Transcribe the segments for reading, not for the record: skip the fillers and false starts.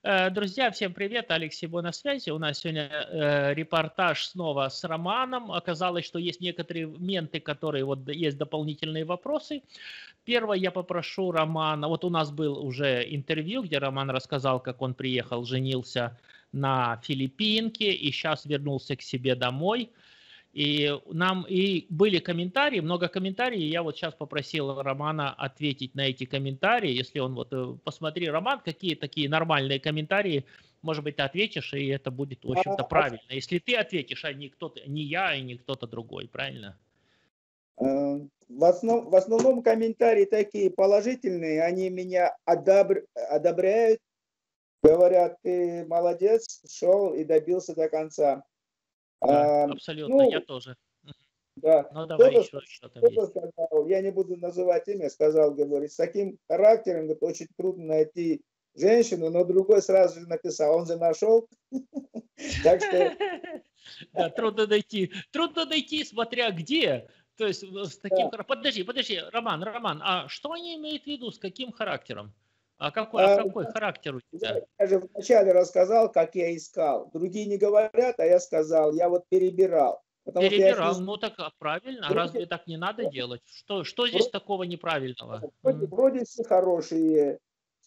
Друзья, всем привет, Алекс Сибо на связи. У нас сегодня репортаж снова с Романом. Оказалось, что есть некоторые моменты, которые вот есть дополнительные вопросы. Первое, я попрошу Романа, вот у нас был уже интервью, где Роман рассказал, как он приехал, женился на филиппинке и сейчас вернулся к себе домой. И были комментарии, много комментариев. Я вот сейчас попросил Романа ответить на эти комментарии. Если он посмотри, Роман, какие такие нормальные комментарии, может быть, ты ответишь, и это будет, в общем-то, правильно. Если ты ответишь, а не кто-то, не я и не кто-то другой, правильно? В основном комментарии такие положительные, они меня одобряют, говорят, ты молодец, шел и добился до конца. Да, абсолютно, я тоже. Да. Ну, давай еще там есть. Сказал, я не буду называть имя, сказал, говорит, с таким характером, говорит, очень трудно найти женщину, но другой сразу же написал, он же нашел. Так что... Да, трудно найти, смотря где. То есть с таким... Подожди, Роман, а что они имеют в виду, с каким характером? Какой характер у тебя? Я же вначале рассказал, как я искал. Другие не говорят, а я сказал, я вот перебирал. Перебирал, ну так правильно, разве так не надо делать? Что здесь такого неправильного? Вроде все хорошие,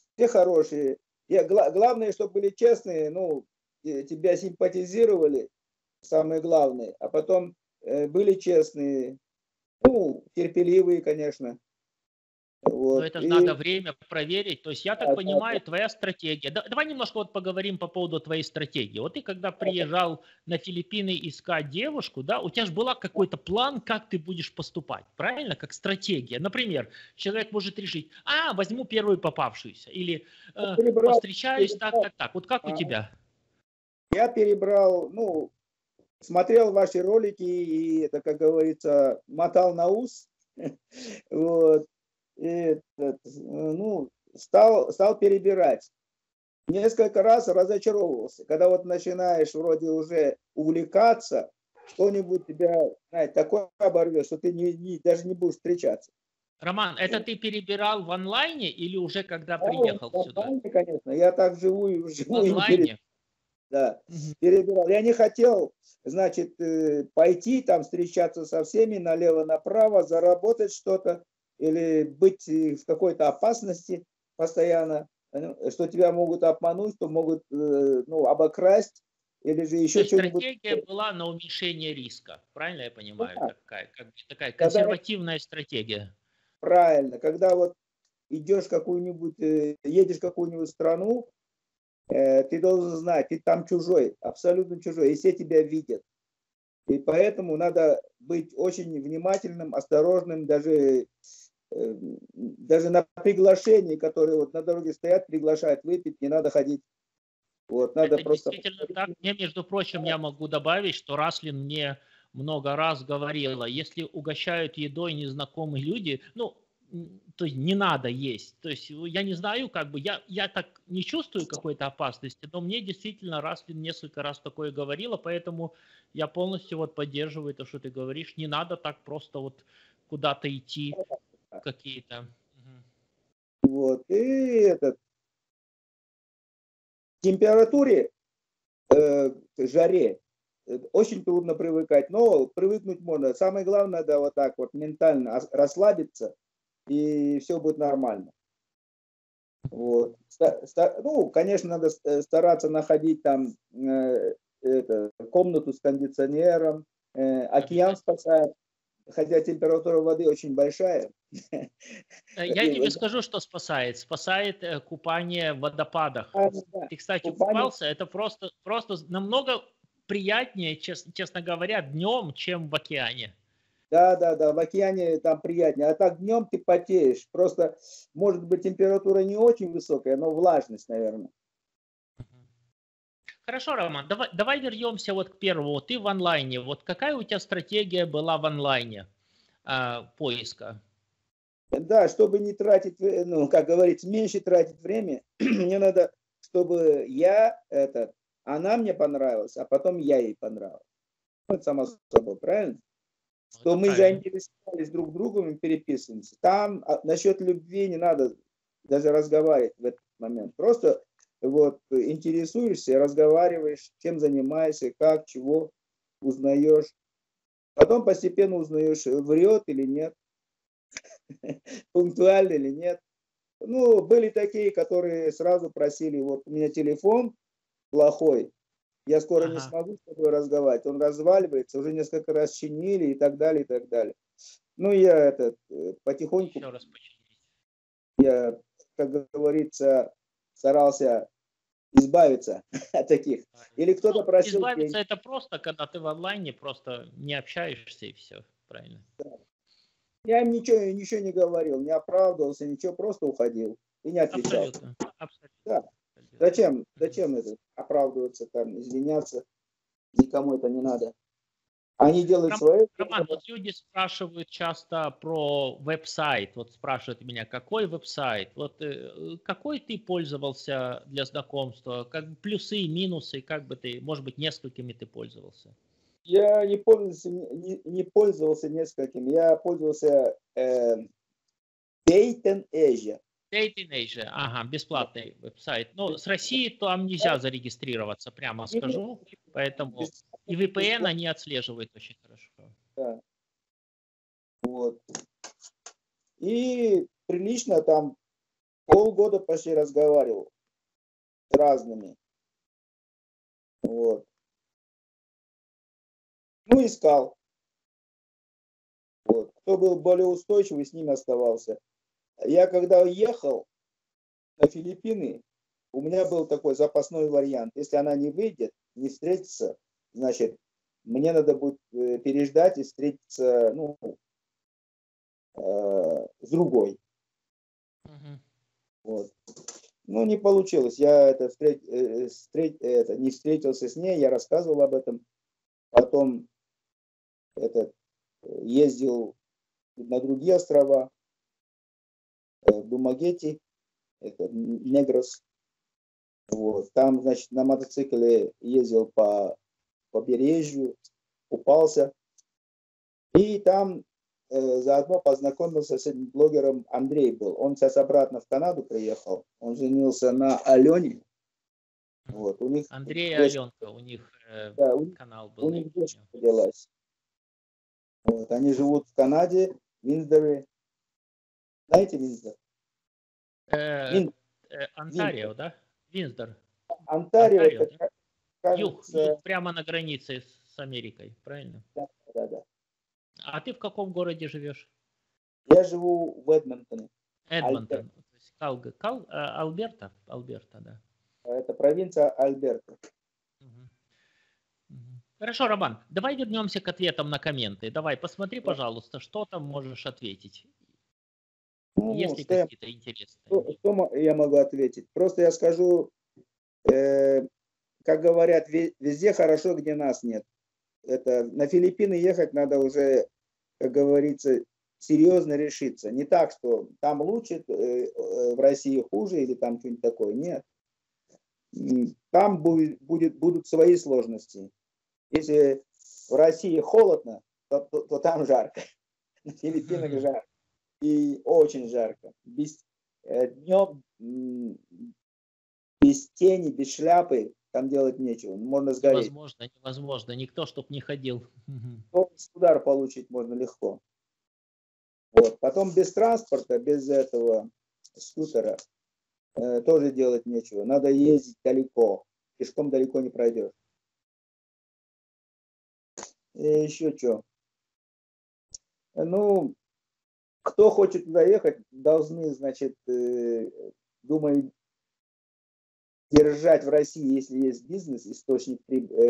Главное, чтобы были честные, ну, тебя симпатизировали, самое главное, а потом были честные, ну, терпеливые, конечно. Вот. Но это же надо время проверить. То есть я так понимаю, твоя стратегия. Давай немножко вот поговорим по поводу твоей стратегии. Вот ты когда приезжал на Филиппины искать девушку, да, у тебя же был какой-то план, как ты будешь поступать, правильно? Как стратегия. Например, человек может решить, возьму первую попавшуюся, или повстречаюсь так. Вот как у тебя? Я перебрал, ну, смотрел ваши ролики и, это, как говорится, мотал на ус. Вот. И, ну, стал перебирать. Несколько раз разочаровывался. Когда вот начинаешь вроде уже увлекаться, что-нибудь тебя, знаете, такое оборвет, что ты даже не будешь встречаться. Роман, это ты перебирал в онлайне или уже когда приехал сюда? В онлайне, конечно. Я так живу и в онлайне? Да, перебирал. Я не хотел, значит, пойти там встречаться со всеми налево-направо, заработать что-то или быть в какой-то опасности постоянно, что тебя могут обмануть, что могут, ну, обокрасть или же еще что-нибудь. Стратегия была на уменьшение риска, правильно я понимаю? Да. Такая консервативная стратегия. Правильно. Когда вот идешь едешь в какую-нибудь страну, ты должен знать, ты там чужой, абсолютно чужой, и все тебя видят. И поэтому надо быть очень внимательным, осторожным, даже на приглашении, которые вот на дороге стоят, приглашают выпить, не надо ходить. Вот, надо это просто... действительно так. Мне, между прочим, я могу добавить, что Раслин мне много раз говорила, если угощают едой незнакомые люди, ну, то есть не надо есть. То есть я не знаю, как бы, я так не чувствую какой-то опасности, но мне действительно Раслин несколько раз такое говорила, поэтому я полностью вот поддерживаю то, что ты говоришь. Не надо так просто вот куда-то идти какие-то. Вот, и температуре, жаре очень трудно привыкать, но привыкнуть можно. Самое главное, да, вот так вот ментально расслабиться, и все будет нормально. Вот. Ну, конечно, надо стараться находить там комнату с кондиционером, океан спасает, хотя температура воды очень большая. Я тебе скажу, что спасает. Спасает купание в водопадах. Ты, кстати, купался, это просто намного приятнее, честно говоря, днем, чем в океане. Да, в океане там приятнее. А так днем ты потеешь. Просто, может быть, температура не очень высокая, но влажность, наверное. Хорошо, Роман, давай вернемся вот к первому. Ты в онлайне. Вот какая у тебя стратегия была в онлайне поиска? Да, чтобы не тратить, ну, как говорится, меньше тратить время, мне надо, чтобы она мне понравилась, а потом я ей понравился. Это само собой, правильно? Что мы заинтересовались друг другом и переписываемся. Там насчет любви не надо даже разговаривать в этот момент. Просто вот, интересуешься, разговариваешь, чем занимаешься, как, чего узнаешь. Потом постепенно узнаешь, врет или нет, пунктуально или нет. Ну, были такие, которые сразу просили, вот у меня телефон плохой, я скоро не Ага. смогу с тобой разговаривать, он разваливается, уже несколько раз чинили и так далее, и так далее. Ну, я потихоньку, Еще раз починить. я, как говорится, старался избавиться от таких. Или кто-то Ну, просил избавиться деньги. это просто, когда ты в онлайне просто не общаешься и все, правильно? Я им ничего не говорил, не оправдывался, ничего, просто уходил и не отвечал. Абсолютно. Да. Абсолютно. Абсолютно. Зачем? Мгм. Зачем это? Оправдываться, там, извиняться? Никому это не надо. Они делают Роман, свое Роман, дело. вот люди спрашивают часто про веб-сайт. Вот спрашивают меня, какой веб-сайт? Вот какой ты пользовался для знакомства? Как бы плюсы и минусы, как бы ты, может быть, несколькими ты пользовался? Я не пользовался нескольким. Я пользовался Dayton Asia. Dating Age, ага, бесплатный веб-сайт. Но с России там нельзя зарегистрироваться, прямо скажу. Поэтому и VPN Бесплатно. они отслеживают очень хорошо. Да. Вот. И прилично там полгода почти разговаривал с разными. Вот. Ну, искал. Вот. Кто был более устойчивый, с ними оставался. Я когда уехал на Филиппины, у меня был такой запасной вариант. Если она не выйдет, не встретится, значит, мне надо будет переждать и встретиться, ну, с другой. Мгм. Вот. Ну, не получилось. Я не встретился с ней, я рассказывал об этом. Потом ездил на другие острова, в Думагети, это Негрос. Вот. Там, значит, на мотоцикле ездил по побережью, купался. И там заодно познакомился с этим блогером. Андрей был. Он сейчас обратно в Канаду приехал. Он женился на Алене. Вот. У них Андрей и дочь, Аленка, у них да, канал у был, я них дочь помню. родилась. Вот. Они живут в Канаде, в Виндзоре. Знаете Виндзор? Э, Вин, Онтарио, Виндзор. да? Винсдор. Онтарио, Онтарио, это, да? Юг, кажется, прямо на границе с Америкой, правильно? да, да, да. А ты в каком городе живешь? Я живу в Эдмонтоне, Альберта. Эдмонтон. То есть Алберта? Алберта, да. Это провинция Альберта. Мгм. Мгм. Хорошо, Роман, давай вернемся к ответам на комменты. Давай, посмотри, пожалуйста, что там можешь ответить. Ну, Есть ли какие-то интересные? я могу ответить? Просто я скажу, э, как говорят, везде хорошо, где нас нет. Это на Филиппины ехать надо уже, как говорится, серьезно решиться. Не так, что там лучше, в России хуже или там что-нибудь такое. Нет. Там будут свои сложности. Если в России холодно, то там жарко. На Филиппинах жарко. И очень жарко. Днем без тени, без шляпы там делать нечего. Можно сгореть. Невозможно, невозможно. Никто, чтоб не ходил. Мгм. Удар получить можно легко. Вот. Потом без транспорта, без этого скутера тоже делать нечего. Надо ездить далеко. Пешком далеко не пройдешь. И еще что? Ну, кто хочет туда ехать, должны, значит, думаю, держать в России, если есть бизнес, источник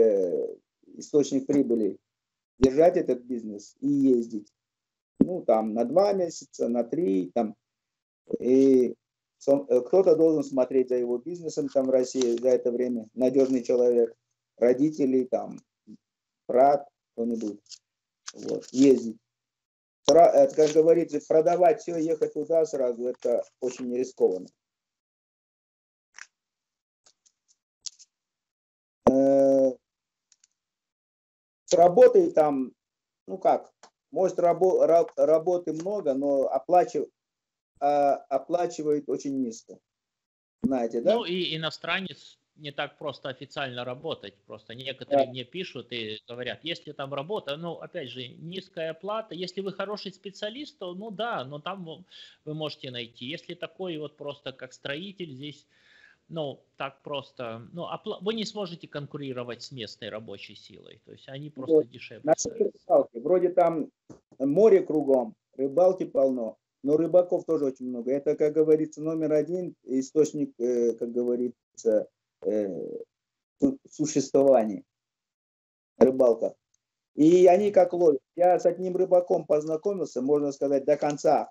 прибыли, держать этот бизнес и ездить. Ну, там, на 2 месяца, на 3, там. И кто-то должен смотреть за его бизнесом там в России за это время. Надежный человек, родители, там, брат, кто-нибудь. Вот, ездить. Как говорится, продавать все, ехать туда сразу, это очень рискованно. С работой там, ну как, может работы много, но оплачивают очень низко. знаете, да? Ну и иностранец не так просто официально работать. Просто некоторые Да. мне пишут и говорят, если там работа, ну опять же, низкая оплата. Если вы хороший специалист, то ну да, но там вы можете найти. Если такой вот просто как строитель здесь, ну так просто, ну вы не сможете конкурировать с местной рабочей силой. То есть они просто Вот. дешевле Насчет ставят. рыбалки. Вроде там море кругом, рыбалки полно, но рыбаков тоже очень много. Это, как говорится, номер один источник, как говорится, существования рыбалка. И они как ловят. Я с одним рыбаком познакомился, можно сказать, до конца.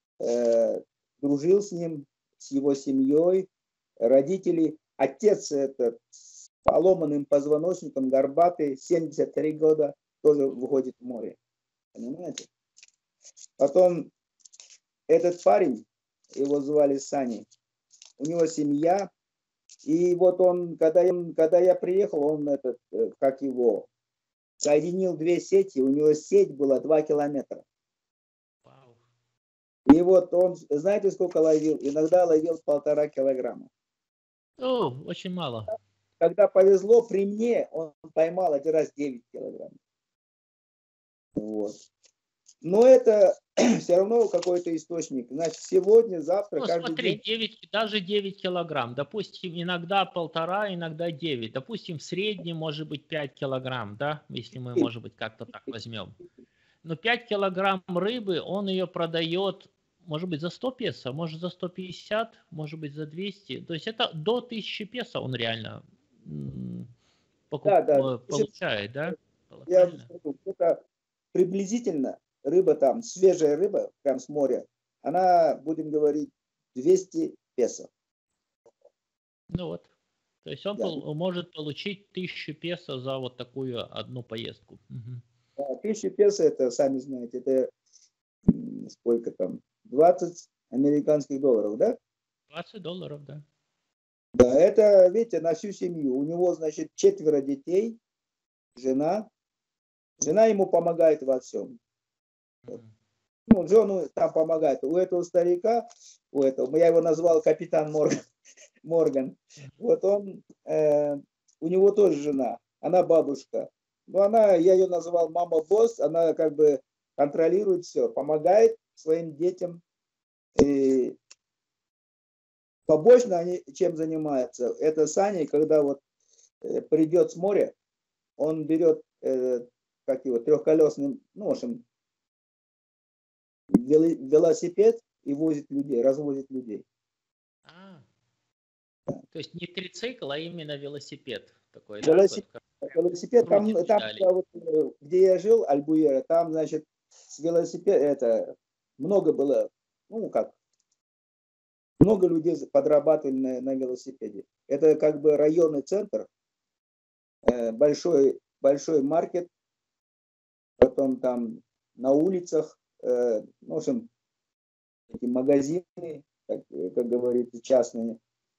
Дружил с ним, с его семьей, родители. Отец этот с поломанным позвоночником, горбатый, 73 года, тоже выходит в море. Понимаете? Потом этот парень, его звали Сани, у него семья. И вот он, когда я приехал, он как его, соединил две сети, у него сеть была 2 километра. Вау. И вот он, знаете, сколько ловил? Иногда ловил 1,5 килограмма. О, очень мало. Когда повезло, при мне он поймал один раз 9 килограмм. Вот. Но это все равно какой-то источник. Значит, сегодня, завтра, Ну, каждый смотри, день. даже 9 килограмм. Допустим, иногда 1,5, иногда 9. Допустим, в среднем может быть 5 килограмм, да, если мы, может быть, как-то так возьмем. Но 5 килограмм рыбы, он ее продает, может быть, за 100 песо, может, за 150, может быть, за 200. То есть это до 1000 песо он реально Да, да. получает, да? Я Правильно? скажу, это приблизительно рыба там, свежая рыба, прям с моря, она, будем говорить, 200 песо. Ну вот. То есть он Да. может получить 1000 песо за вот такую одну поездку. Угу. 1000 песо, это, сами знаете, это сколько там, 20 американских долларов, да? $20, да. Да, это, видите, на всю семью. У него, значит, 4 детей, жена. Жена ему помогает во всем. Ну, жену там помогает. У этого старика, я его назвал капитан Морган. Вот он, у него тоже жена, она бабушка. Но я ее называл мама-босс, она как бы контролирует все, помогает своим детям. И побочно они чем занимаются? Это Саня, когда вот придет с моря, он берет, как его, трехколесный, ну, в общем, велосипед и возит людей, развозит людей. То есть не трицикл, а именно велосипед такой, Велосипед да? там где я жил, Альбуера, там, значит, много было, ну, как, много людей подрабатывали на велосипеде. Это как бы районный центр, большой маркет, потом там на улицах, в общем, эти магазины, как говорится, частные.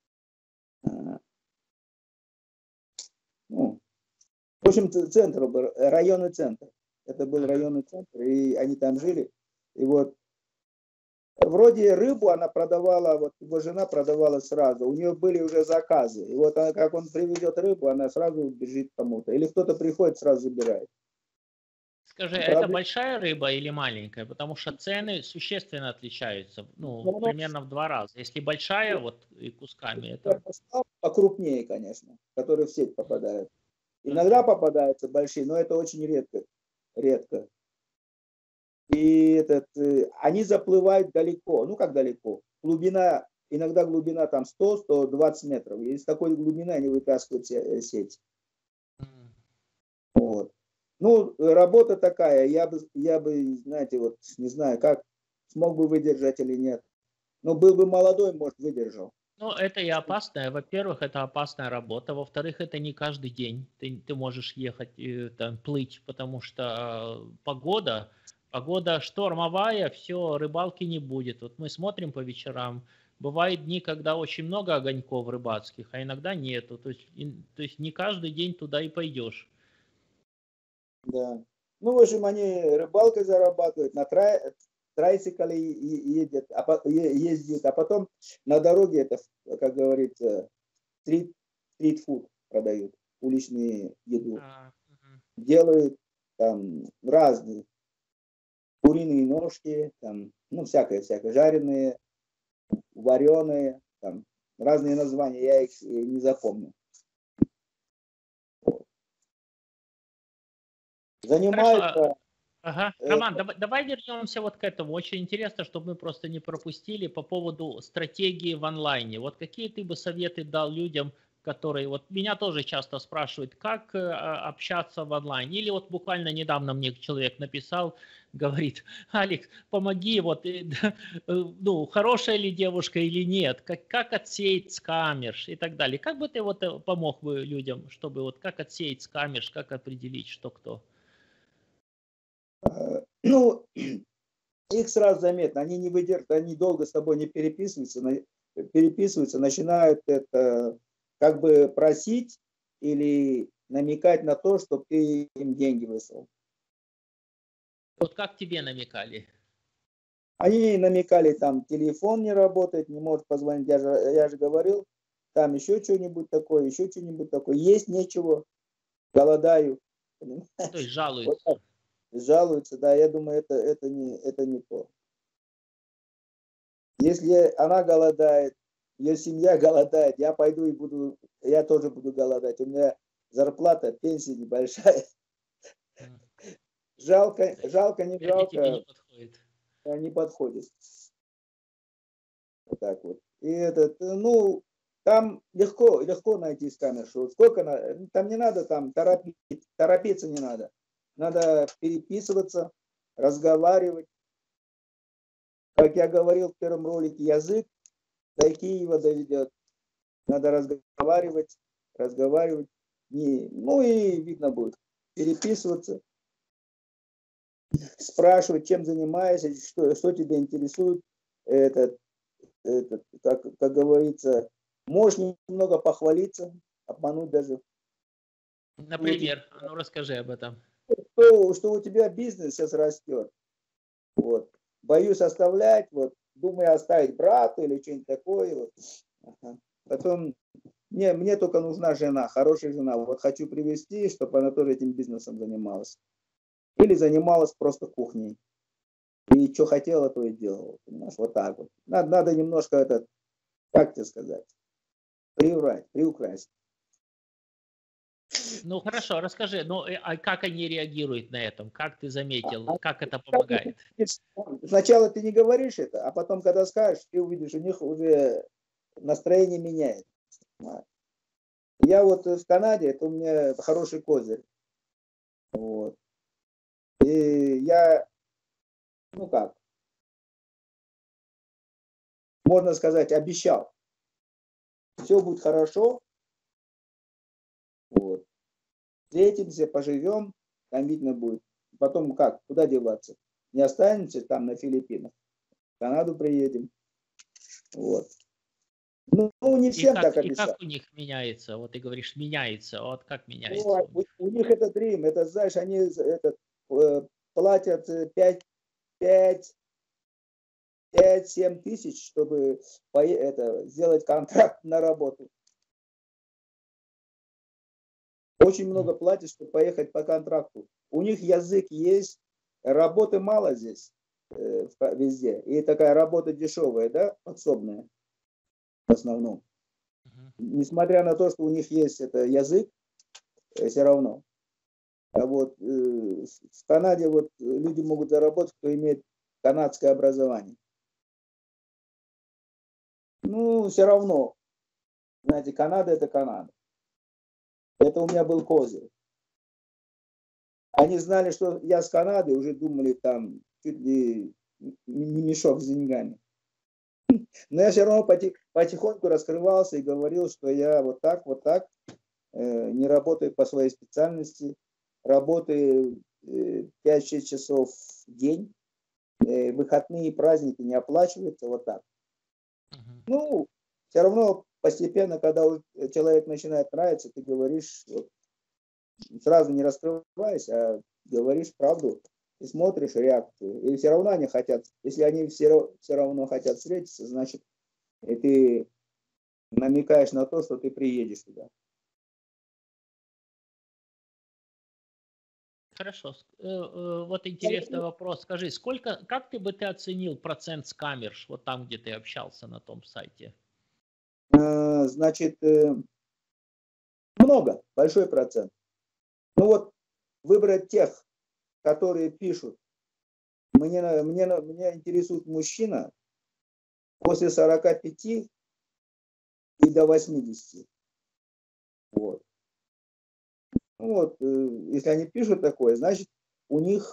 Ну, в общем, центр был, районный центр. Это был районный центр, и они там жили. И вот вроде рыбу она продавала, вот его жена продавала сразу. У нее были уже заказы. И вот как он привезет рыбу, она сразу бежит кому-то. Или кто-то приходит, сразу забирает. Скажи, это большая рыба или маленькая? Потому что цены существенно отличаются. Ну, примерно в 2 раза. Если большая, вот и кусками, это... Покрупнее, конечно, которые в сеть попадают. Иногда попадаются большие, но это очень редко. И они заплывают далеко. Ну, как далеко? Иногда глубина там 100-120 метров. И с такой глубины они вытаскивают сеть. Вот. Ну, работа такая. Я бы, знаете, вот не знаю, как смог бы выдержать или нет. Но был бы молодой, может, выдержал. Ну, это и опасная. Во-первых, это опасная работа. Во-вторых, это не каждый день ты можешь ехать, там, плыть, потому что погода штормовая, все, рыбалки не будет. Вот мы смотрим по вечерам, бывают дни, когда очень много огоньков рыбацких, а иногда нету. То есть не каждый день туда и пойдешь. Да. Ну, в общем, они рыбалкой зарабатывают, на трайциклы ездят, а потом на дороге это, как говорится, стрит-фуд продают, уличную еду. Делают там разные куриные ножки, там, ну, всякое, жареные, вареные, там, разные названия, я их не запомню. Занимаются... Ага. Роман, давай вернемся вот к этому. Очень интересно, чтобы мы просто не пропустили по поводу стратегии в онлайне. Вот какие ты бы советы дал людям, которые, вот меня тоже часто спрашивают, как общаться в онлайне. Или вот буквально недавно мне человек написал, говорит: Алекс, помоги, вот, ну, хорошая ли девушка или нет, как отсеять скамерш и так далее. Как бы ты вот помог бы людям, чтобы вот как отсеять скамерш, как определить, что кто? Ну, их сразу заметно, они не выдерживают, они долго с тобой не переписываются, начинают это как бы просить или намекать на то, чтобы ты им деньги выслал. Вот как тебе намекали? Они намекали, там телефон не работает, не может позвонить, я же говорил, там еще что-нибудь такое, есть нечего, голодаю. То есть жалуются. Вот жалуются, да, я думаю, это не то. Если она голодает, ее семья голодает, я пойду и я тоже буду голодать. У меня зарплата, пенсия небольшая. Жалко, не жалко. Не подходит. Не подходит. Вот так вот. И ну, там легко найти скамершу. Там не надо торопиться не надо. Надо переписываться, разговаривать. Как я говорил в первом ролике, язык до Киева доведет. Надо разговаривать. Ну и видно будет. Переписываться. Спрашивать, чем занимаешься, что тебя интересует. Как говорится, можешь немного похвалиться, обмануть даже. Например, ну расскажи об этом. Что у тебя бизнес сейчас растет. Вот. Боюсь оставлять, вот, думаю оставить брату или что-нибудь такое. Вот. Ага. Потом мне только нужна жена, хорошая жена. Вот хочу привести, чтобы она тоже этим бизнесом занималась. Или занималась просто кухней. И что хотела, то и делала. Понимаешь? Вот так вот. Надо немножко как тебе сказать, приукрасить. Ну хорошо, расскажи, ну а как они реагируют на этом? Как ты заметил, как это помогает? Сначала ты не говоришь это, а потом, когда скажешь, ты увидишь, у них уже настроение меняется. Я вот в Канаде, это у меня хороший козырь. Вот. И я, ну как, можно сказать, обещал. Все будет хорошо. Вот. Встретимся, поживем, там видно будет. Потом как, куда деваться? Не останемся там на Филиппинах. В Канаду приедем. Вот. Ну, не всем так обещал. И как у них меняется? Вот ты говоришь, меняется. Вот как меняется? Ну, у них это дрим. Это, знаешь, они платят 5-7 тысяч, чтобы сделать контракт на работу. Очень много платят, чтобы поехать по контракту. У них язык есть, работы мало здесь, везде. И такая работа дешевая, да, подсобная в основном. Несмотря на то, что у них есть язык, все равно. А вот в Канаде вот люди могут заработать, кто имеет канадское образование. Ну, все равно, знаете, Канада это Канада. Это у меня был козырь. Они знали, что я с Канады, уже думали там чуть ли не мешок с деньгами. Но я все равно потихоньку раскрывался и говорил, что я вот так, не работаю по своей специальности, работаю 5-6 часов в день, выходные и праздники не оплачиваются, вот так. Ну, все равно постепенно, когда человек начинает нравиться, ты говоришь, вот, сразу не раскрываясь, а говоришь правду, и смотришь реакцию. И все равно они хотят, если они все равно хотят встретиться, значит, и ты намекаешь на то, что ты приедешь туда. Хорошо. Вот интересный вопрос. Скажи, как ты оценил процент скамерш, вот там, где ты общался на том сайте? Значит, много, большой процент. Ну вот, выбрать тех, которые пишут, меня интересует мужчина после 45 и до 80. Вот. Ну вот, если они пишут такое, значит, у них,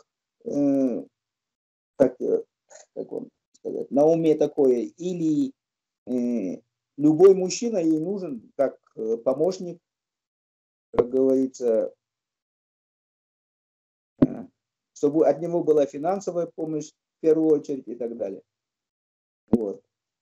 как вам сказать, на уме такое, или любой мужчина ей нужен как помощник, как говорится, чтобы от него была финансовая помощь в первую очередь и так далее. Вот.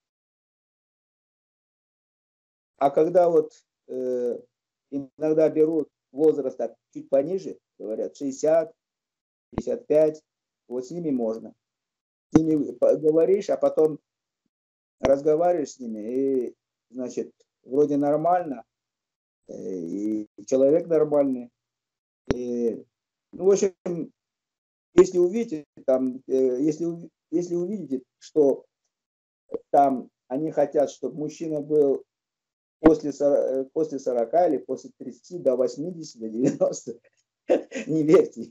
А когда вот иногда берут возраст чуть пониже, говорят 60, 55, вот с ними можно. С ними говоришь, а потом разговариваешь с ними, и, значит, вроде нормально, и человек нормальный. И, ну, в общем, если увидите, там, если увидите, что там они хотят, чтобы мужчина был после 40 или после 30 до 80, до 90, не верьте.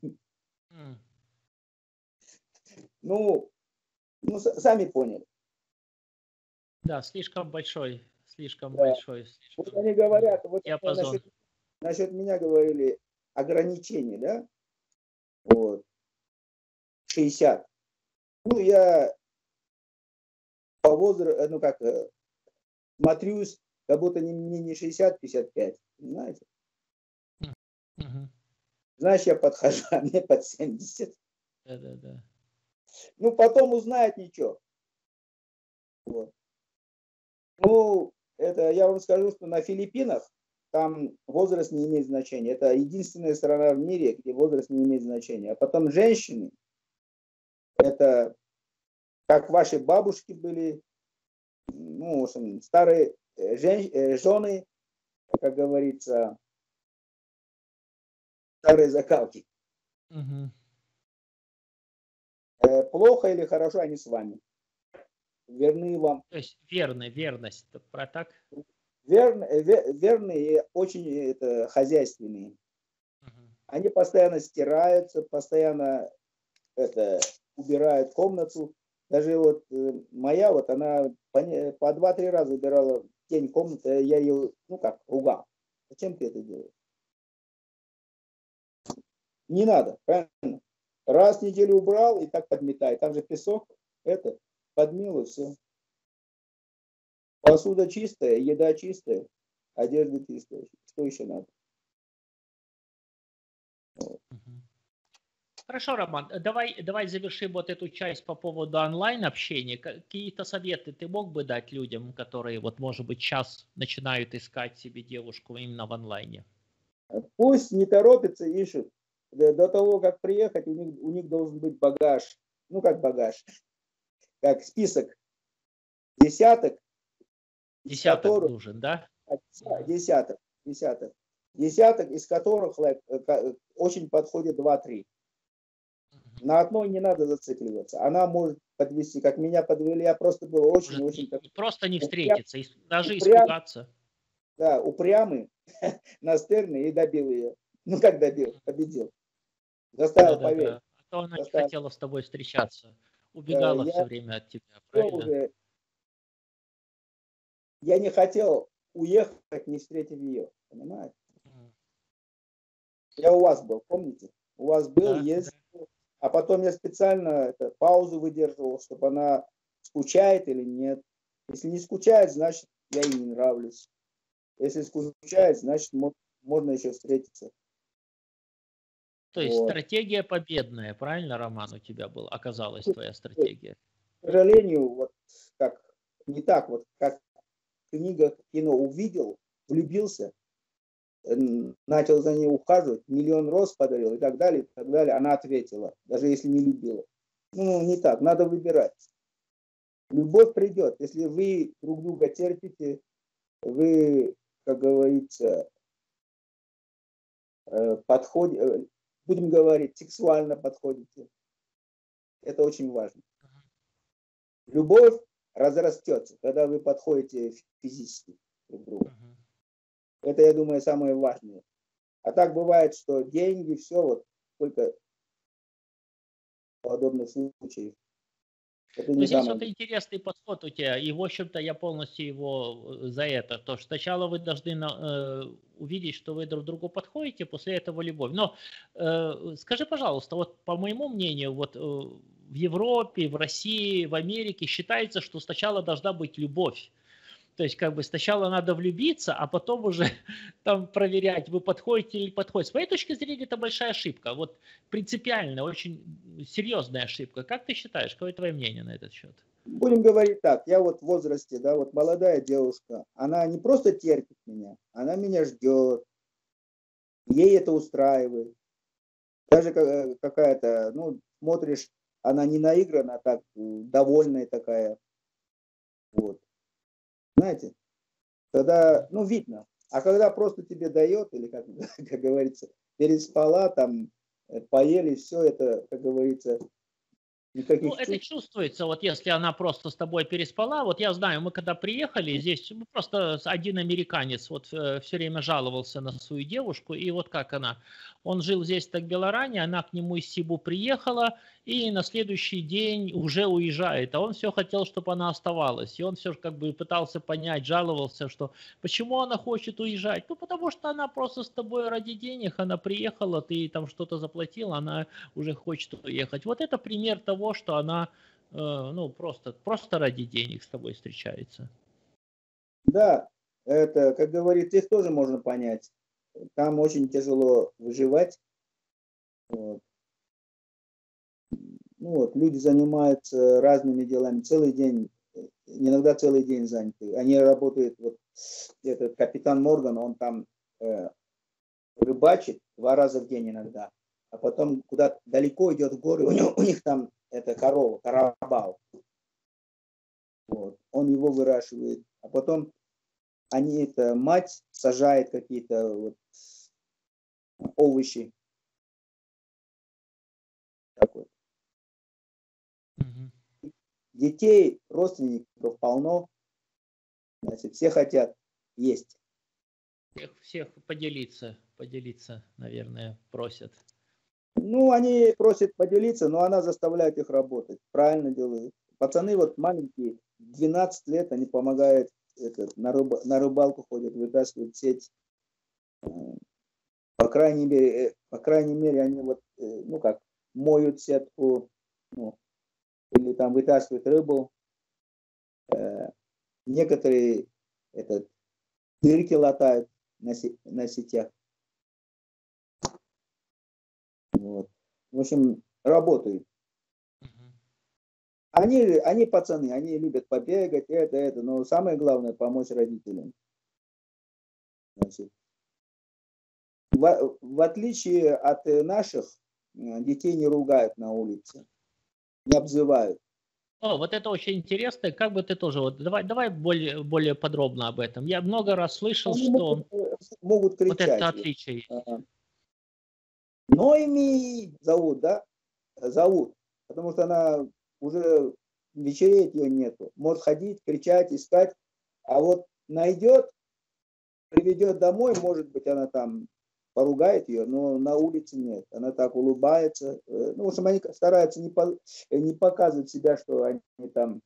Ну, сами поняли. Да, слишком большой. Вот они говорят, вот диапазон. насчет меня говорили ограничения, да? Вот. 60. Ну, я по возрасту, смотрюсь, как будто мне не 60, 55, понимаете? Знаешь, я подхожу, а мне под 70. Да. Ну, потом узнает ничего. Вот. Ну, это я вам скажу, что на Филиппинах там возраст не имеет значения. Это единственная страна в мире, где возраст не имеет значения. А потом женщины, это как ваши бабушки были, ну, в общем, старые жены, как говорится, старые закалки. Плохо или хорошо они с вами. Верны вам. То есть верность, про так? Верные и очень хозяйственные. Они постоянно стираются, постоянно убирают комнату. Даже вот моя, вот она по 2-3 раза убирала в день комнату, я ее, ругал. Зачем ты это делаешь? Не надо, правильно? Раз в неделю убрал и так подметай. Там же песок, подмел и все. Посуда чистая, еда чистая, одежда чистая. Что еще надо? Хорошо, Роман, давай завершим вот эту часть по поводу онлайн-общения. Какие-то советы ты мог бы дать людям, которые, вот, может быть, сейчас начинают искать себе девушку именно в онлайне? Пусть не торопятся, ищут. До того, как приехать, у них должен быть багаж. Ну, как багаж. Как список десяток. Десяток нужен, да? Десяток, из которых очень подходит 2-3. На одной не надо зацикливаться. Она может подвести, как меня подвели, я просто был очень... Просто не встретиться, даже испугаться. Да, упрямый, настырный, и добил ее. Ну, как добил? Победил. Заставил поверить. А то она не хотела с тобой встречаться. Убегала все время от тебя, правильно? Я не хотел уехать, не встретив ее. Понимаете? Я у вас был, помните? У вас был, ездил. Да. А потом я специально паузу выдерживал, чтобы она скучает или нет. Если не скучает, значит, я ей не нравлюсь. Если скучает, значит, можно еще встретиться. То есть стратегия победная, правильно, Роман, у тебя оказалась твоя стратегия? К сожалению, вот не так, вот как книга, кино увидел, влюбился, начал за ней ухаживать, 1 000 000 роз подарил и так далее, она ответила, даже если не любила. Ну, не так, надо выбирать. Любовь придет, если вы друг друга терпите, вы, как говорится, подходите, будем говорить, сексуально подходите. Это очень важно. Любовь разрастется, когда вы подходите физически друг к другу. Это, я думаю, самое важное. А так бывает, что деньги, все, вот только подобных случаев. Это Ну, не здесь самое. вот интересный подход у тебя, и, в общем-то, я полностью его за это. То, что сначала вы должны увидеть, что вы друг другу подходите, после этого любовь. Но скажи, пожалуйста, вот по моему мнению, вот в Европе, в России, в Америке считается, что сначала должна быть любовь. То есть, как бы сначала надо влюбиться, а потом уже там проверять, вы подходите или не подходите. С моей точки зрения, это большая ошибка. Вот принципиальная, очень серьезная ошибка. Как ты считаешь, какое твое мнение на этот счет? Будем говорить так, я вот в возрасте, да, вот молодая девушка, она не просто терпит меня, она меня ждет, ей это устраивает. Даже какая-то, ну, смотришь, она не наиграна, так, довольная такая. Вот. Знаете, тогда, ну, видно. А когда просто тебе дает, или как говорится, переспала, там, поели, все это, как говорится, Ну, никаких это чувств. чувствуется, вот если она просто с тобой переспала. Вот я знаю, мы когда приехали, здесь просто один американец вот все время жаловался на свою девушку, и вот как она. Он жил здесь в Тагбиларане, она к нему из Сибу приехала, и на следующий день уже уезжает. А он все хотел, чтобы она оставалась. И он все как бы пытался понять, жаловался, что почему она хочет уезжать. Ну, потому что она просто с тобой ради денег, она приехала, ты ей там что-то заплатил, она уже хочет уехать. Вот это пример того, что она ну, просто ради денег с тобой встречается. Да, это, как говорится, их тоже можно понять. Там очень тяжело выживать. Вот. Ну, вот, люди занимаются разными делами целый день, иногда целый день заняты. Они работают, вот этот капитан Морган, он там рыбачит 2 раза в день иногда, а потом куда-то далеко идет в горы, у них там это корова, карабау. Вот. Он его выращивает, а потом мать сажает какие-то вот овощи. Такой. Детей, родственников полно, значит, все хотят есть. Всех поделиться, наверное, просят. Ну, они просят поделиться, но она заставляет их работать. Правильно делают. Пацаны вот маленькие, 12 лет, они помогают, на рыбалку ходят, вытаскивают сеть. По крайней мере, они вот, ну как, моют сетку, ну, или там вытаскивают рыбу. Некоторые дырки латают на сетях. Вот. В общем, работают. Они пацаны, они любят побегать, это, но самое главное помочь родителям. Значит, в отличие от наших, детей не ругают на улице, не обзывают. О, вот это очень интересно. Как бы ты тоже, вот давай более подробно об этом. Я много раз слышал, Они что могут вот это кричать. отличие есть. Нойми зовут, да? Зовут. Потому что она уже вечереет, ее нету. Может ходить, кричать, искать. А вот найдет, приведет домой, может быть, она там поругает ее, но на улице нет. Она так улыбается. Ну, в общем, они стараются не показывать себя, что они там...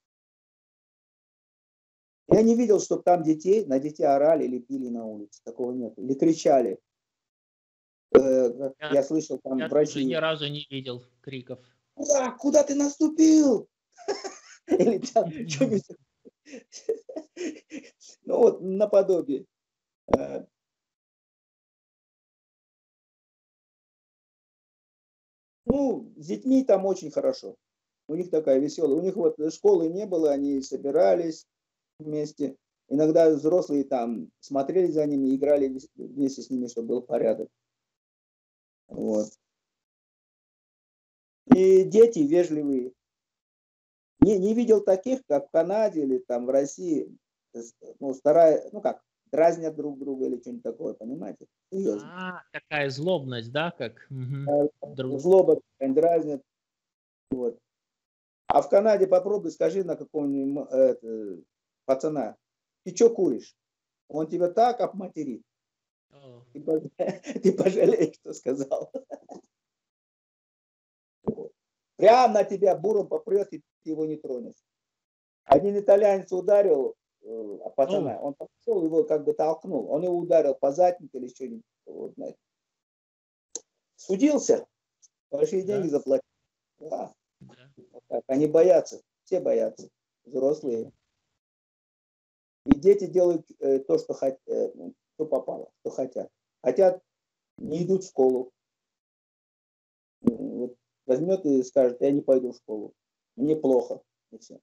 Я не видел, чтобы там на детей орали или били на улице. Такого нет. Или кричали. Я слышал там Я в России. ни разу не видел криков. Куда ты наступил? Или там что-нибудь. Ну вот, наподобие. Ну, с детьми там очень хорошо. У них такая веселая. У них вот школы не было, они собирались вместе. иногда взрослые там смотрели за ними, играли вместе с ними, чтобы был порядок. Вот. И дети вежливые. Не видел таких, как в Канаде или там в России, ну, дразнят друг друга или что-нибудь такое, понимаете? Серьезно. Такая злобность, да, как Злоба дразнят. Вот. А в Канаде попробуй, скажи на какого-нибудь пацана, ты что куришь? Он тебя так обматерит. Ты пожалеешь, что сказал. Прямо на тебя буром попрет, и ты его не тронешь. Один итальянец ударил пацана, он пошел, его как бы толкнул, он его ударил по заднике или что-нибудь. Вот, судился, большие деньги заплатил. Да. Они боятся, все боятся, взрослые. И дети делают то, что хотят, что попало, что хотят. Хотят, не идут в школу. Вот возьмет и скажет, я не пойду в школу, мне плохо. И все.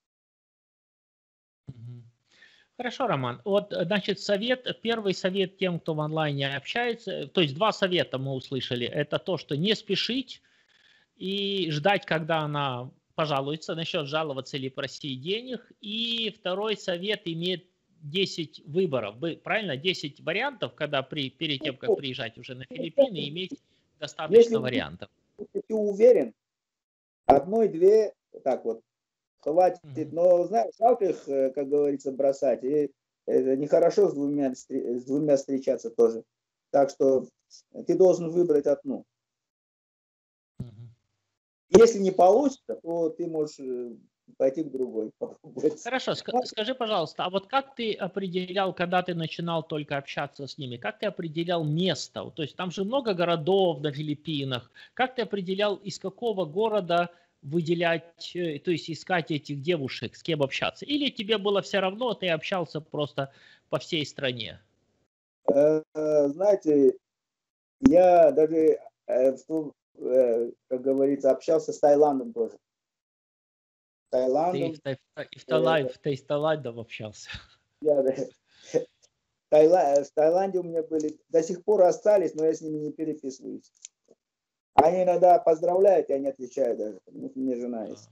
Хорошо, Роман. Вот, значит, первый совет тем, кто в онлайне общается, то есть 2 совета мы услышали. Это то, что не спешить и ждать, когда она пожалуется, насчет жаловаться или просить денег. И второй совет имеет 10 выборов, правильно? 10 вариантов, когда перед тем, как приезжать уже на Филиппины, иметь достаточно вариантов. Если ты уверен, 1-2, так вот, хватит. Но, знаешь, жалко их, как говорится, бросать. И это нехорошо с двумя встречаться тоже. Так что ты должен выбрать одну. Если не получится, то ты можешь пойти к другой. Хорошо, скажи, пожалуйста, а вот как ты определял, когда ты начинал только общаться с ними, как ты определял место? То есть там же много городов на Филиппинах. Как ты определял, из какого города выделять, то есть искать этих девушек, с кем общаться? Или тебе было все равно, ты общался просто по всей стране? Знаете, я даже, как говорится, общался с Таиландом тоже. Ты и в Таиландом общался. В Таиланде у меня были, до сих пор остались, но я с ними не переписываюсь. Они иногда поздравляют, я не отвечаю даже, потому что у меня жена есть.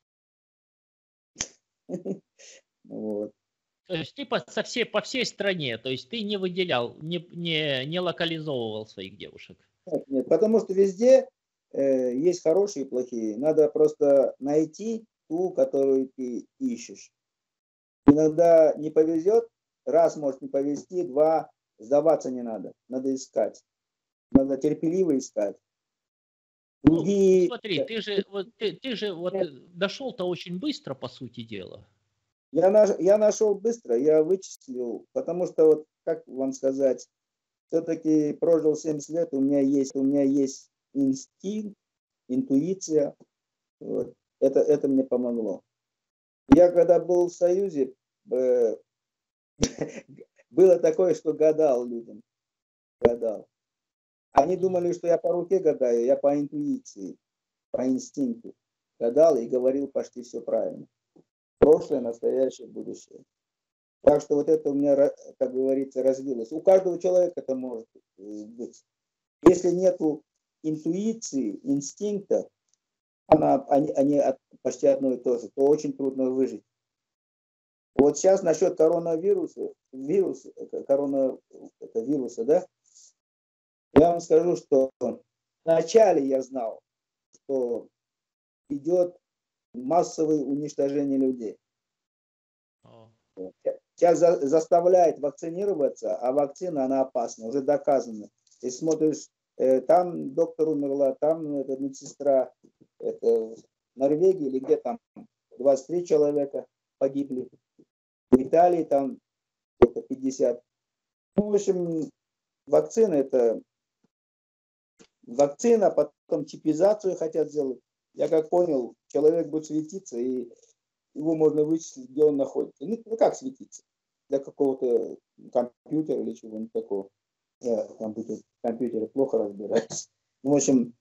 Вот. То есть ты по всей стране, то есть ты не выделял, не локализовывал своих девушек? Нет, потому что везде есть хорошие и плохие. Надо просто найти ту, которую ты ищешь. Иногда не повезет, раз может не повезти, 2 сдаваться не надо. Надо искать. Надо терпеливо искать. Другие... Смотри, ты же дошел-то очень быстро, по сути дела. Я нашел быстро, я вычислил, потому что, вот, как вам сказать, все-таки прожил 70 лет, у меня есть инстинкт, интуиция. Вот. Это мне помогло. Я когда был в Союзе, было такое, что гадал людям. Гадал. Они думали, что я по руке гадаю, я по интуиции, по инстинкту гадал и говорил почти все правильно. Прошлое, настоящее, будущее. Так что вот это у меня, как говорится, развилось. У каждого человека это может быть. Если нету интуиции, инстинкта, они почти одно и то же, то очень трудно выжить. Вот сейчас насчет коронавируса, да, я вам скажу, что вначале я знал, что идет массовое уничтожение людей. Сейчас заставляет вакцинироваться, а вакцина, она опасна, уже доказано. Ты смотришь, там доктор умерла, там медсестра, в Норвегии или где там 23 человека погибли. В Италии там только 50. Ну, в общем, вакцина, потом чипизацию хотят сделать. Я как понял, человек будет светиться, и его можно вычислить, где он находится. Ну как светиться? Для какого-то компьютера или чего-нибудь такого. Я в компьютере плохо разбираюсь. В общем,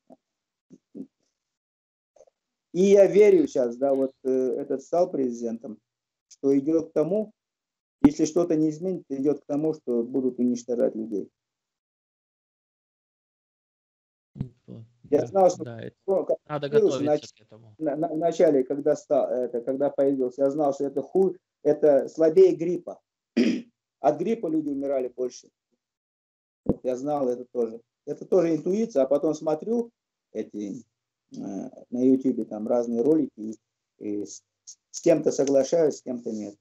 и я верю сейчас, да, вот этот стал президентом, что идет к тому, Если что-то не изменится, идет к тому, что будут уничтожать людей. Я Да, знал, что да, надо вирус готовиться к этому. в начале, когда появился, я знал, что это слабее гриппа. От гриппа люди умирали больше. Я знал это тоже. Это тоже интуиция, а потом смотрю на YouTube там разные ролики, и с кем-то соглашаюсь, с кем-то нет.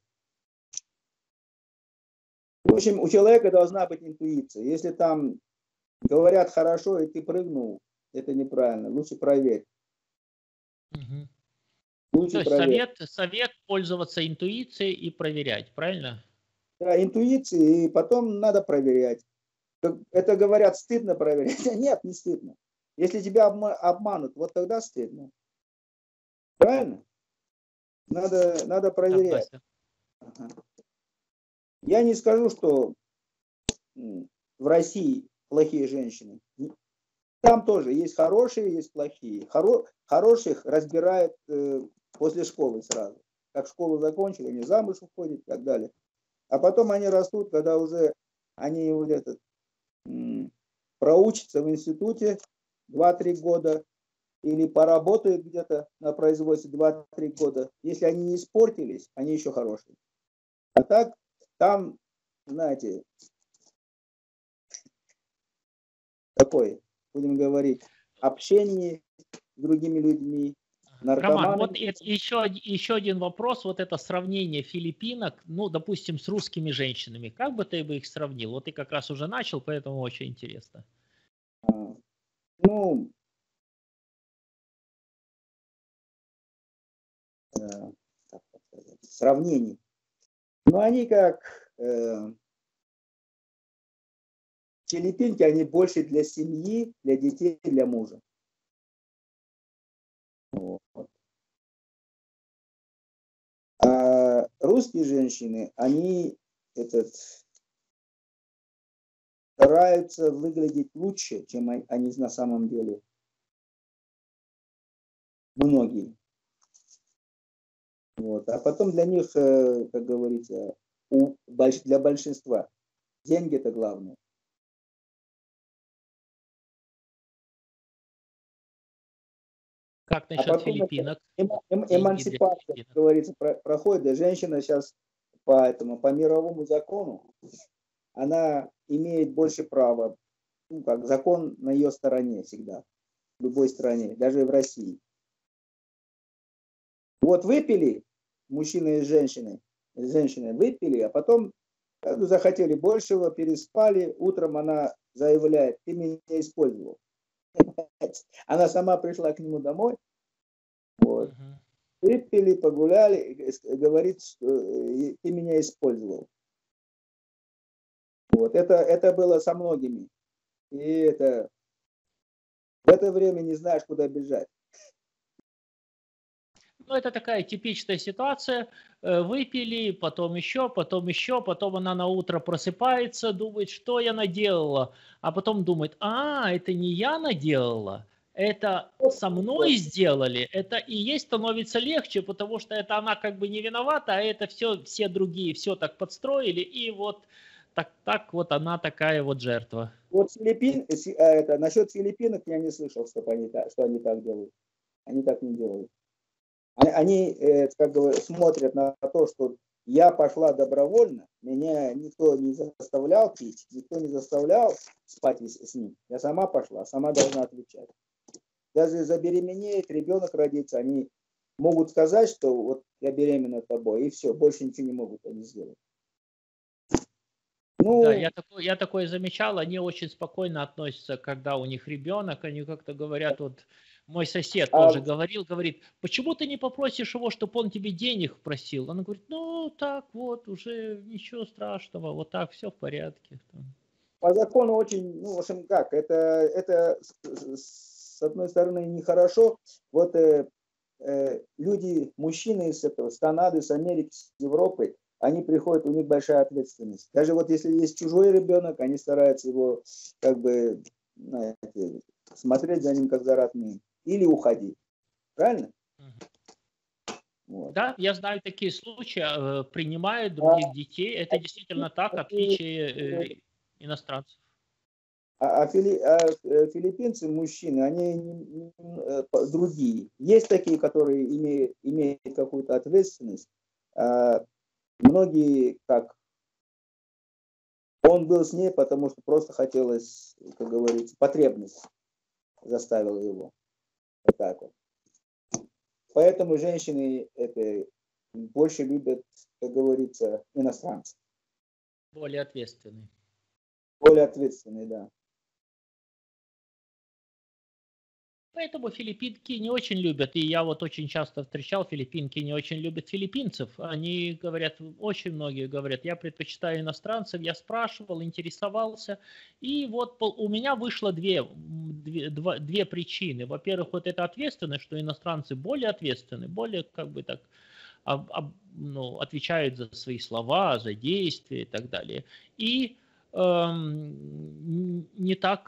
В общем, у человека должна быть интуиция. Если там говорят хорошо, и ты прыгнул, это неправильно. Лучше проверь. Угу. Лучше То есть проверь. совет пользоваться интуицией и проверять, правильно? Да, интуиции, и потом надо проверять. Это говорят, стыдно проверять. Нет, не стыдно. Если тебя обманут, вот тогда стыдно. Правильно? Надо проверять. Ага. Я не скажу, что в России плохие женщины. Там тоже есть хорошие, есть плохие. Хороших разбирают после школы сразу. Как школу закончили, они замуж уходят и так далее. А потом они растут, когда уже они вот проучатся в институте 2-3 года или поработают где-то на производстве 2-3 года. Если они не испортились, они еще хорошие. А так, там, знаете, такое, будем говорить, общение с другими людьми, Роман, наркоманами. вот еще один вопрос, вот это сравнение филиппинок, ну, допустим, с русскими женщинами. Как бы ты их сравнил? Вот ты как раз уже начал, поэтому очень интересно. Ну, сравнений. Ну, они как филиппинки, они больше для семьи, для детей, для мужа. Вот. А русские женщины, они стараются выглядеть лучше, чем они на самом деле. Многие. Вот. А потом для них, как говорится, для большинства деньги это главное. Как насчет филиппинок? Эмансипация, как говорится, проходит. И женщина сейчас по мировому закону, она имеет больше права. Ну, как закон на ее стороне всегда. В любой стране, даже в России. Вот выпили, мужчина и женщина выпили, а потом захотели большего, переспали. Утром она заявляет: ты меня использовал. Она сама пришла к нему домой. Вот. Выпили, погуляли, говорит, что ты меня использовал. Вот. Это было со многими. И в это время не знаешь, куда бежать. Ну, это такая типичная ситуация. Выпили, потом еще, потом она на утро просыпается, думает, что я наделала, а потом думает, это не я наделала, это со мной сделали, это и ей становится легче, потому что это она как бы не виновата, а это все другие все так подстроили, и вот так вот она такая вот жертва. Вот насчет филиппинок я не слышал, что они так делают. Они так не делают. Они как бы смотрят на то, что я пошла добровольно, меня никто не заставлял пить, никто не заставлял спать с ним. Я сама пошла, сама должна отвечать. Даже забеременеет, ребенок родится, они могут сказать, что вот я беременна тобой, и все, больше ничего не могут они сделать. Ну, да, я такое замечал, они очень спокойно относятся, когда у них ребенок, они как-то говорят, вот мой сосед тоже говорит, почему ты не попросишь его, чтобы он тебе денег просил? Она говорит, ну так вот, уже ничего страшного, вот так, все в порядке. По закону очень, ну, в общем, как, это с одной стороны нехорошо. Вот люди, мужчины с Канады, с Америки, с Европы, они приходят, у них большая ответственность. Даже вот если есть чужой ребенок, они стараются его как бы, знаете, смотреть за ним как за родным. Или уходить. Правильно? Вот. Да, я знаю такие случаи, принимают других детей. Это действительно так, отличие иностранцев. Филиппинцы, мужчины, они другие. Есть такие, которые имеют какую-то ответственность. Многие, как он был с ней, потому что просто хотелось, как говорится, потребность заставила его. Вот так вот. Поэтому женщины это больше любят, как говорится, иностранцев. Более ответственный. Более ответственные, да. Поэтому филиппинки не очень любят, и я вот очень часто встречал, филиппинки не очень любят филиппинцев. Они говорят, очень многие говорят, я предпочитаю иностранцев, я спрашивал, интересовался, и вот у меня вышло две причины. Во-первых, вот это ответственность, что иностранцы более ответственны, более как бы так отвечают за свои слова, за действия и так далее. И не так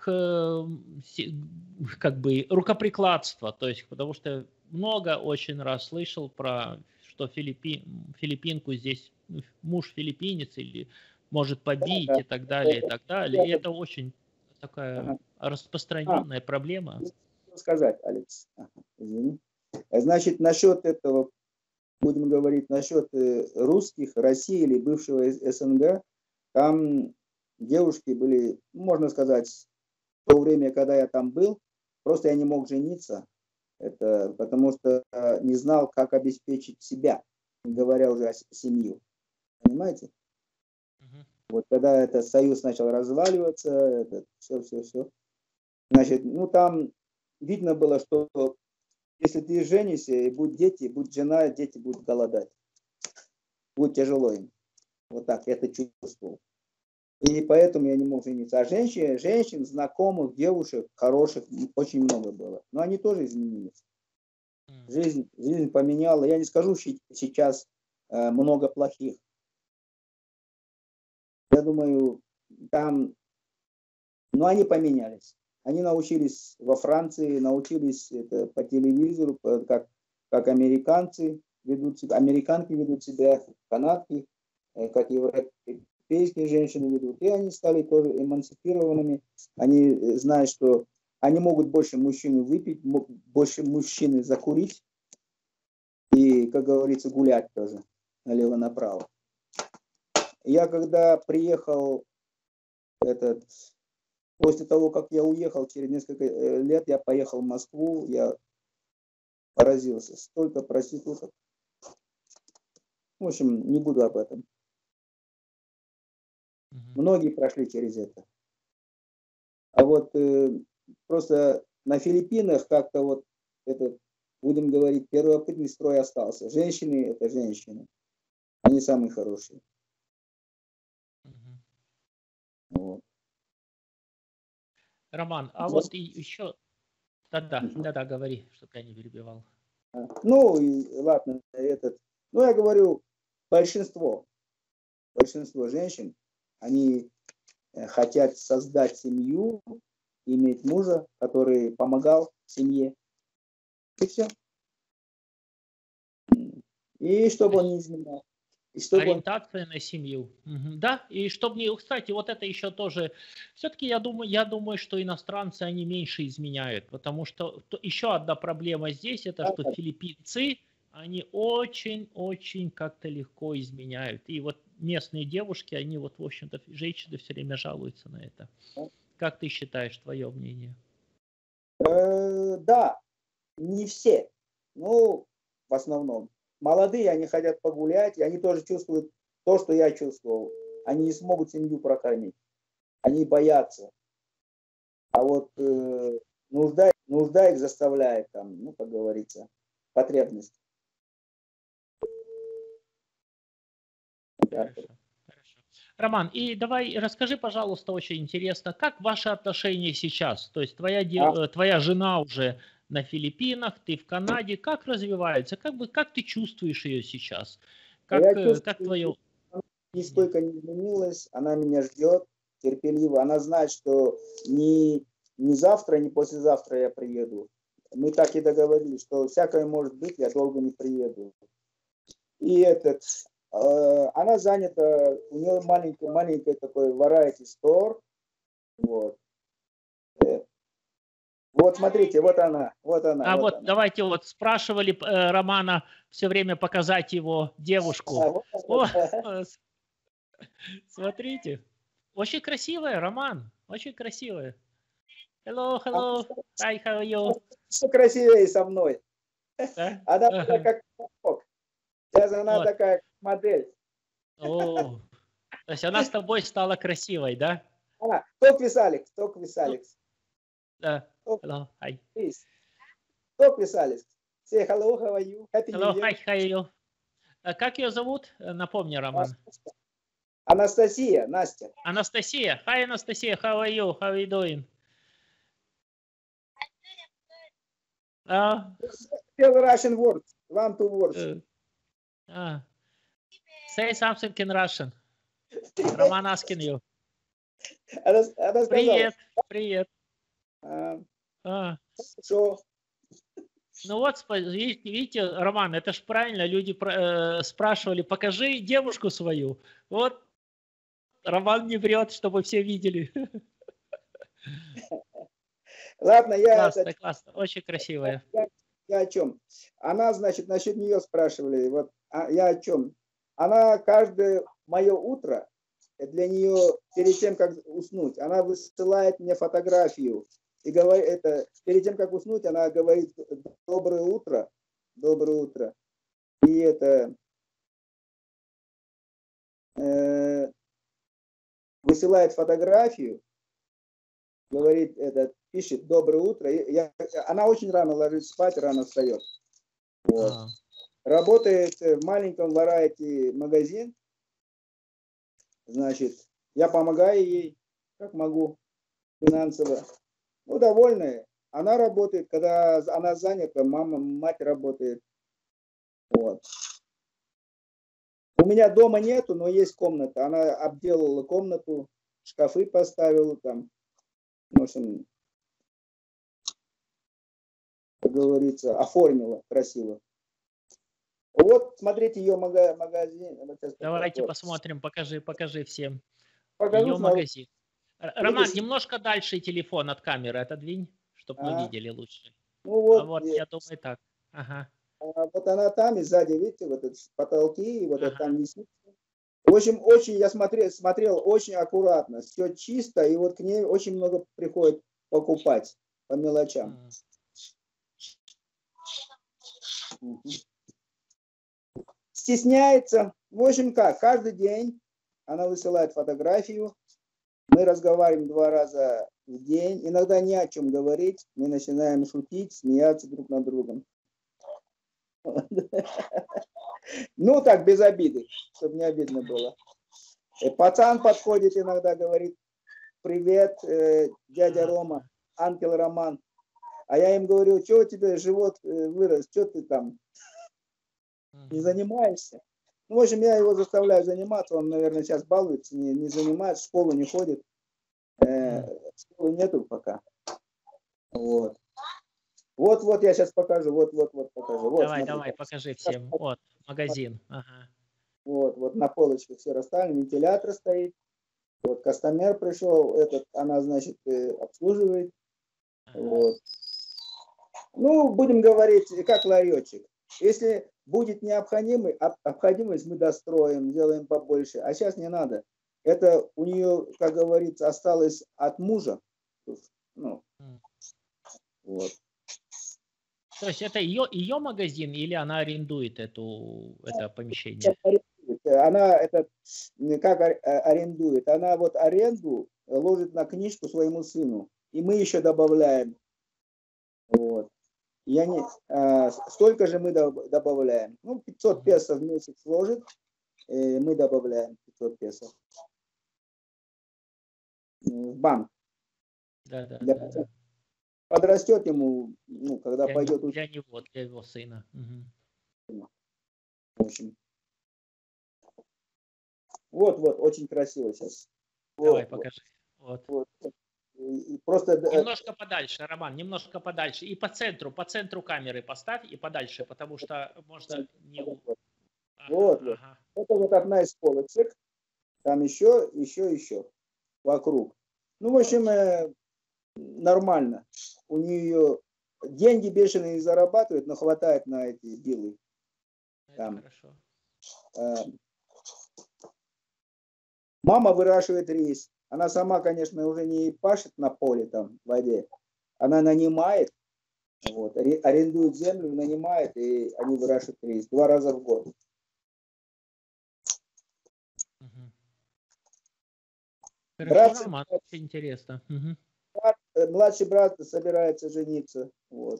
как бы рукоприкладство, то есть потому что много очень раз слышал про, что филиппинку здесь муж филиппинец или может побить, да, и так далее, и так далее. И это очень такая распространенная проблема. Сказать, Алекс, извини. Значит, насчет этого, будем говорить, насчет русских, России или бывшего СНГ, там девушки были, можно сказать, в то время, когда я там был, просто я не мог жениться, это потому что не знал, как обеспечить себя, не говоря уже о семью. Понимаете? Вот когда этот союз начал разваливаться, все. Значит, там видно было, что если ты женишься, и будут дети, будет жена, дети будут голодать. Будет тяжело им. Вот так, я это чувствовал. И поэтому я не мог жениться. А женщин, знакомых, девушек, хороших, очень много было. Но они тоже изменились. Жизнь поменяла. Я не скажу сейчас много плохих. Я думаю, там... Но они поменялись. Они научились во Франции, научились по телевизору, как американцы ведут себя, американки ведут себя, канадки, как европейские женщины ведут. И они стали тоже эмансипированными. Они знают, что они могут больше мужчины выпить, больше мужчины закурить и, как говорится, гулять тоже налево-направо. Я когда приехал после того, как я уехал, через несколько лет я поехал в Москву, я поразился. Столько проституток. В общем, не буду об этом. Многие прошли через это. А вот просто на Филиппинах как-то вот этот, будем говорить, первобытный строй остался. Женщины – это женщины. Они самые хорошие. Вот. Роман, а вот и еще... Да, говори, чтобы я не перебивал. Ладно, я говорю, большинство женщин, они хотят создать семью, иметь мужа, который помогал семье. И все. И чтобы он не изменял. Ориентация на семью. Да, и чтобы не... Кстати, вот это еще тоже... Все-таки я думаю, что иностранцы, они меньше изменяют, потому что еще одна проблема здесь, это что филиппинцы, они очень-очень как-то легко изменяют. И вот местные девушки, они вот, в общем-то, женщины все время жалуются на это. Как ты считаешь, твое мнение? Да, не все. В основном. Молодые, они хотят погулять, и они тоже чувствуют то, что я чувствовал. Они не смогут семью прокормить. Они боятся. А вот нужда их заставляет, там, как говорится, потребность. Хорошо. Роман, и давай расскажи, пожалуйста, очень интересно, как ваши отношения сейчас? То есть твоя жена уже на Филиппинах, ты в Канаде, как развивается? Как ты чувствуешь ее сейчас? Как твое... Нисколько не изменилась, она меня ждет терпеливо. Она знает, что не завтра, не послезавтра я приеду. Мы так и договорились, что всякое может быть, я долго не приеду. И она занята, у нее маленький такой variety store. Вот. Вот смотрите, вот она. Вот она. давайте вот спрашивали Романа все время показать его девушку. Смотрите. Очень красивая, Роман. Очень красивая. Hello. Hi, how are you? Все красивее со мной. Да? Она была как пупок. Сейчас она такая модель. О, то есть она с тобой стала красивой, да? Talk with Alex. Да. Hello, hi. Please. Talk with Alex. Say hello, how are you? Happy New Year. Hello, hi, how are you? Как ее зовут? Напомни, Роман. Анастасия, Настя. Анастасия. Hi, Анастасия, how are you? How are you doing? Tell Russian words. 1, 2 words. Say something in Russian. Роман asking you. Привет. Что? Ну вот, видите, Роман, это ж правильно, люди спрашивали, покажи девушку свою. Вот, Роман не врет, чтобы все видели. Ладно, Классно, очень красивая. Я о чем? Она, значит, насчет нее спрашивали. Вот я о чем? Она каждое мое утро, для нее, перед тем, как уснуть, она высылает мне фотографию. И говорит, перед тем, как уснуть, она говорит: доброе утро. И высылает фотографию, говорит, пишет доброе утро. Она очень рано ложится спать, рано встает. Вот. Работает в маленьком variety магазин. Значит, я помогаю ей, как могу, финансово. Ну, довольная. Она работает, когда она занята, мать работает. Вот. У меня дома нету, но есть комната. Она обделала комнату, шкафы поставила там. В общем, как говорится, оформила красиво. Вот, смотрите, ее магазин. Давайте посмотрим, покажи всем. Покажу ее магазин. Роман, немножко дальше телефон от камеры отодвинь, чтобы мы видели лучше. Ну, вот, вот я думаю так. Ага. Вот она там, и сзади, видите, вот эти потолки, и вот это там висит. В общем, очень, я смотрел очень аккуратно, все чисто, и вот к ней очень много приходит покупать по мелочам. Стесняется. В общем, как, каждый день она высылает фотографию, мы разговариваем 2 раза в день, иногда ни о чем говорить, мы начинаем шутить, смеяться друг над другом. Ну, так, без обиды, чтобы не обидно было. Пацан подходит иногда, говорит: привет, дядя Рома, ангел Роман. А я им говорю: что у тебя живот вырос, что ты там не занимаешься? Ну, в общем, я его заставляю заниматься, он, наверное, сейчас балуется, не занимается, в школу не ходит. Школы нету пока. Вот. Вот, я сейчас покажу. Вот покажу. Вот, давай, покажи всем. Вот, магазин. Ага. Вот на полочке все расставлено, вентилятор стоит. Вот кастомер пришел, она, значит, обслуживает. Вот. Ну, будем говорить, как ларечек. Если будет необходимость, мы достроим, сделаем побольше. А сейчас не надо. Это у нее, как говорится, осталось от мужа. Ну, вот. То есть это ее магазин или она арендует это помещение? Она как арендует? Она вот аренду ложит на книжку своему сыну. И мы еще добавляем. Вот. Столько же мы добавляем. Ну, 500 песо в месяц ложит. Мы добавляем 500 песо. В банк. Да. Подрастет ему, ну, когда пойдет... Для его сына. Угу. В общем. Вот, очень красиво сейчас. Давай, покажи. Вот. Просто... Немножко подальше, Роман, немножко подальше. И по центру камеры поставь и подальше, потому что можно не... Вот, вот. ага. Это вот одна из полочек. Там еще вокруг. Ну, в общем, нормально. У нее деньги бешеные не зарабатывает, но хватает на эти дилы. Это Там. хорошо. Мама выращивает рис. Она сама, конечно, уже не пашет на поле там в воде. Она нанимает, вот, арендует землю, нанимает, и они выращивают рис 2 раза в год. Мгм. Брат, Хорошо, Роман, очень интересно. Мгм. младший брат собирается жениться. Вот.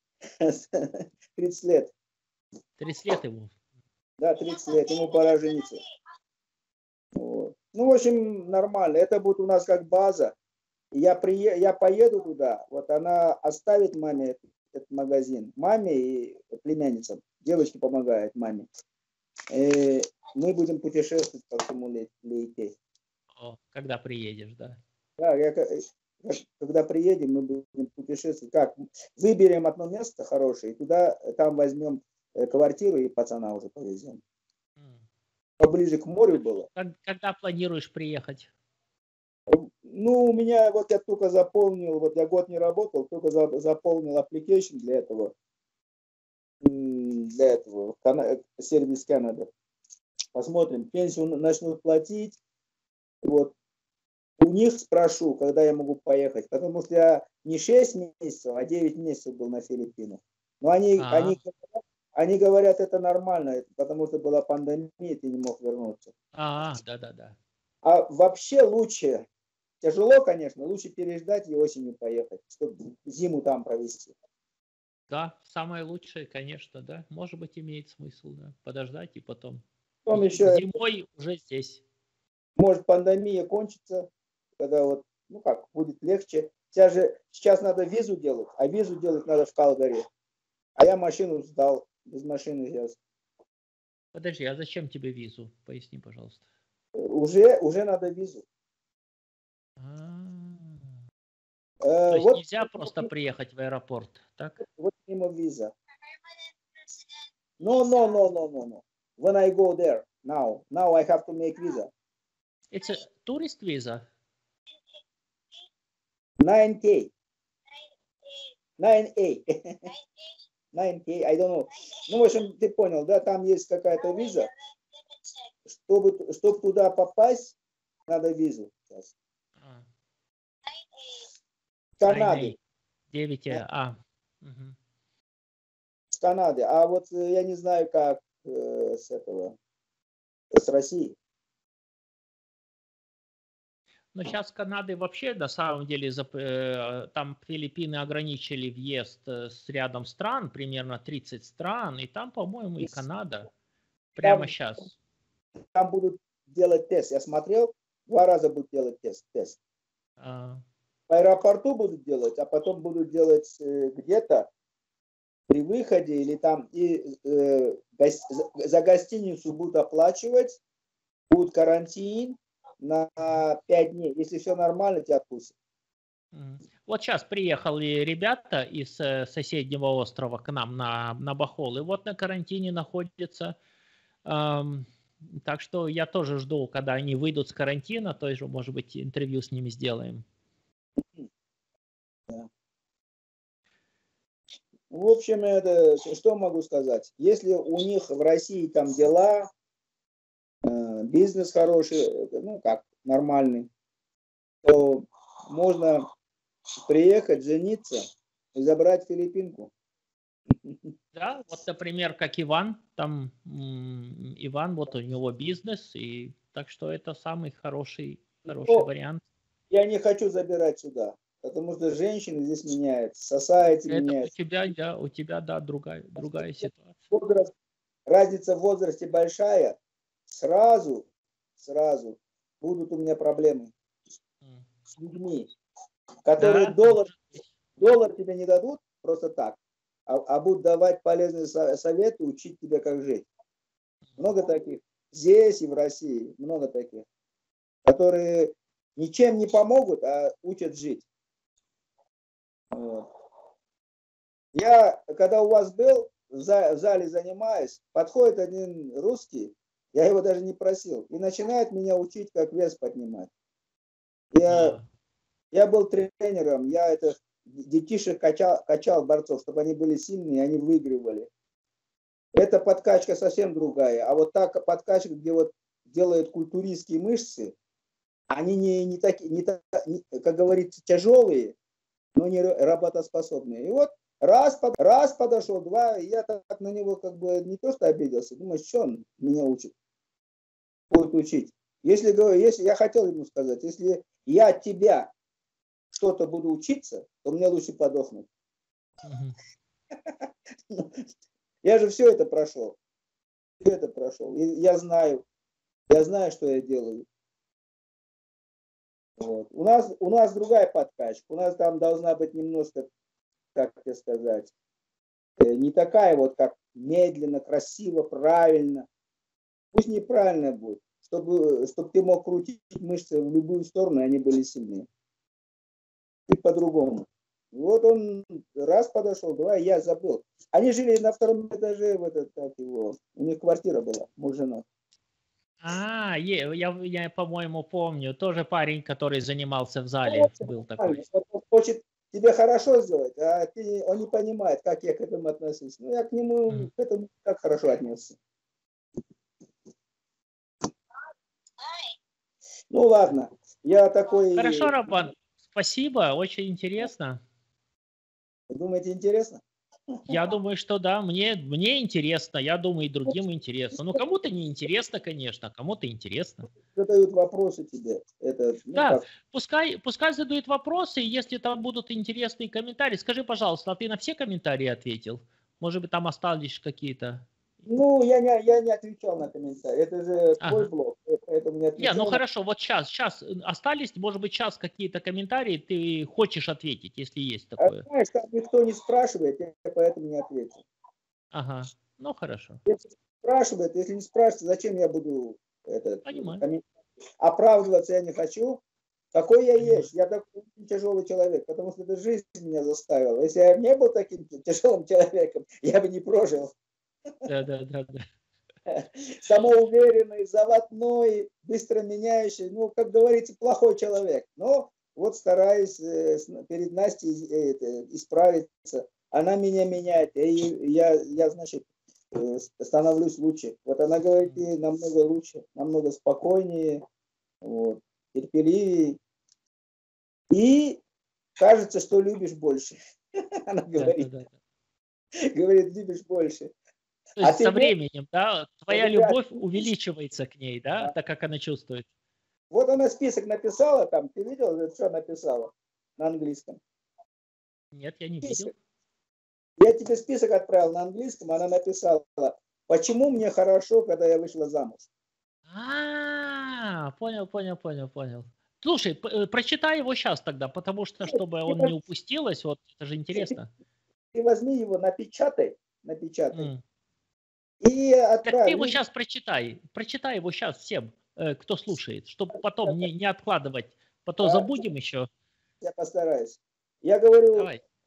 30 лет. 30 лет ему. Да, 30 лет. Ему пора жениться. Вот. Ну, в общем, нормально. Это будет у нас как база. Я поеду туда. Вот она оставит маме этот магазин. Маме и племянницам. Девочки помогают маме. И мы будем путешествовать по всему Лейте. О, когда приедешь, да? Да, когда приедем, мы будем путешествовать. Как? Выберем одно место хорошее, и там возьмем квартиру и пацана уже повезем. Поближе к морю было. Когда планируешь приехать? Ну, у меня, вот я только заполнил, вот я год не работал, только заполнил application для этого сервис Канада. Посмотрим, пенсию начнут платить. Вот. У них спрошу, когда я могу поехать, потому что я не 6 месяцев, а 9 месяцев был на Филиппинах. Но они говорят, это нормально, потому что была пандемия, ты не мог вернуться. Да. А вообще лучше, тяжело, конечно, лучше переждать и осенью поехать, чтобы зиму там провести. Да, самое лучшее, конечно, да. Может быть, имеет смысл, да. Подождать и потом. Потом еще, Зимой уже здесь. может, пандемия кончится, когда вот, ну как, будет легче. Сейчас надо визу делать, а визу делать надо в Калгари. А я машину сдал, без машины сейчас. Подожди, а зачем тебе визу? Поясни, пожалуйста. Уже надо визу. То есть Вот, нельзя просто приехать в аэропорт, так? вот мимо виза. No. When I go there, now I have to make visa. It's a tourist visa? 9K. 9A. 9K, I don't know. Ну, в общем, ты понял, да, там есть какая-то виза. Чтобы туда попасть, надо визу сейчас. С Канады. 9А. С Канады. А вот я не знаю, как с России. Но сейчас Канады вообще, на самом деле, там Филиппины ограничили въезд с рядом стран, примерно 30 стран, и там, по-моему, и Канада прямо сейчас. Там будут делать тест. Я смотрел, 2 раза будут делать тест. В аэропорту будут делать, а потом будут делать где-то при выходе или там и за гостиницу будут оплачивать, будет карантин на 5 дней. Если все нормально, тебя отпустят. Вот сейчас приехали ребята из соседнего острова к нам на Бахол, и вот на карантине находятся. Так что я тоже жду, когда они выйдут с карантина, то есть, может быть, интервью с ними сделаем. Да. В общем, что могу сказать? Если у них в России там дела, бизнес хороший, ну как, нормальный, то можно приехать, жениться и забрать филиппинку. Да, вот, например, как Иван, там Иван, вот у него бизнес, и так что это самый хороший вариант. Я не хочу забирать сюда, потому что женщины здесь меняются, society меняется. У тебя, да, другая ситуация. Разница в возрасте большая, сразу будут у меня проблемы с людьми, которые доллар тебе не дадут просто так, а будут давать полезные советы, учить тебя, как жить. Много таких. Здесь и в России много таких, которые ничем не помогут, а учат жить. Вот. Я, когда у вас был, в зале занимаюсь, подходит один русский, я его даже не просил, и начинает меня учить, как вес поднимать. Я был тренером, я детишек качал борцов, чтобы они были сильные, они выигрывали. Эта подкачка совсем другая. А вот так подкачка, где вот делают культуристские мышцы, они не такие, как говорится, тяжелые, но не работоспособные. И вот раз подошел, два, и я так на него как бы не то что обиделся, думаю, что он меня учит, будет учить. Если я хотел ему сказать, если я от тебя что-то буду учиться, то мне лучше подохнуть. Я же все это прошел. И я знаю, что я делаю. Вот. У нас другая подкачка. У нас там должна быть немножко, как тебе сказать, не такая вот, как медленно, красиво, правильно. Пусть неправильно будет, чтобы ты мог крутить мышцы в любую сторону, и они были сильнее. И по-другому. Вот он раз подошел, два, я забыл. Они жили на втором этаже, у них квартира была, муж, жена. Я, по-моему, помню. Тоже парень, который занимался в зале, был такой. Он хочет тебе хорошо сделать, а он не понимает, как я к этому отношусь. Ну, я к нему к этому так хорошо отнесся. Ну, ладно. Я такой... Хорошо, Рабан. Спасибо, очень интересно. Вы думаете, интересно? Я думаю, что да, мне интересно, я думаю, и другим интересно. Ну, кому-то не интересно, конечно, кому-то интересно. Задают вопросы тебе. Да, пускай задают вопросы, и если там будут интересные комментарии, скажи, пожалуйста, а ты на все комментарии ответил? Может быть, там остались какие-то... Ну, я не отвечал на комментарии. Это же твой блог, поэтому не отвечал. Ну хорошо, вот сейчас остались, может быть, сейчас какие-то комментарии ты хочешь ответить, если есть такое. Знаешь, там никто не спрашивает, я поэтому не ответил. Ага, ну хорошо. Если спрашивают, если не спрашивают, зачем я буду оправдываться, я не хочу. Какой я есть, я такой тяжелый человек, потому что эта жизнь меня заставила. Если я не был таким тяжелым человеком, я бы не прожил. Да. Самоуверенный, заводной, быстро меняющий, ну, как говорится, плохой человек. Но вот стараюсь перед Настей исправиться. Она меня меняет, и я, значит, становлюсь лучше. Вот она говорит, ты намного лучше, намного спокойнее, вот, терпеливее. И кажется, что любишь больше. Она говорит. Говорит, любишь больше. То есть со временем, да, твоя любовь увеличивается к ней, да, так как она чувствует. Вот она список написала там, ты видел, что написала на английском? Нет, я не видел. Я тебе список отправил на английском, она написала, почему мне хорошо, когда я вышла замуж. Понял. Слушай, прочитай его сейчас тогда, потому что, чтобы он не упустилось, вот это же интересно. Ты возьми его, напечатай. И отправь. Так ты его сейчас прочитай его сейчас всем, кто слушает, чтобы потом не откладывать, потом забудем еще. Я постараюсь. Я говорю,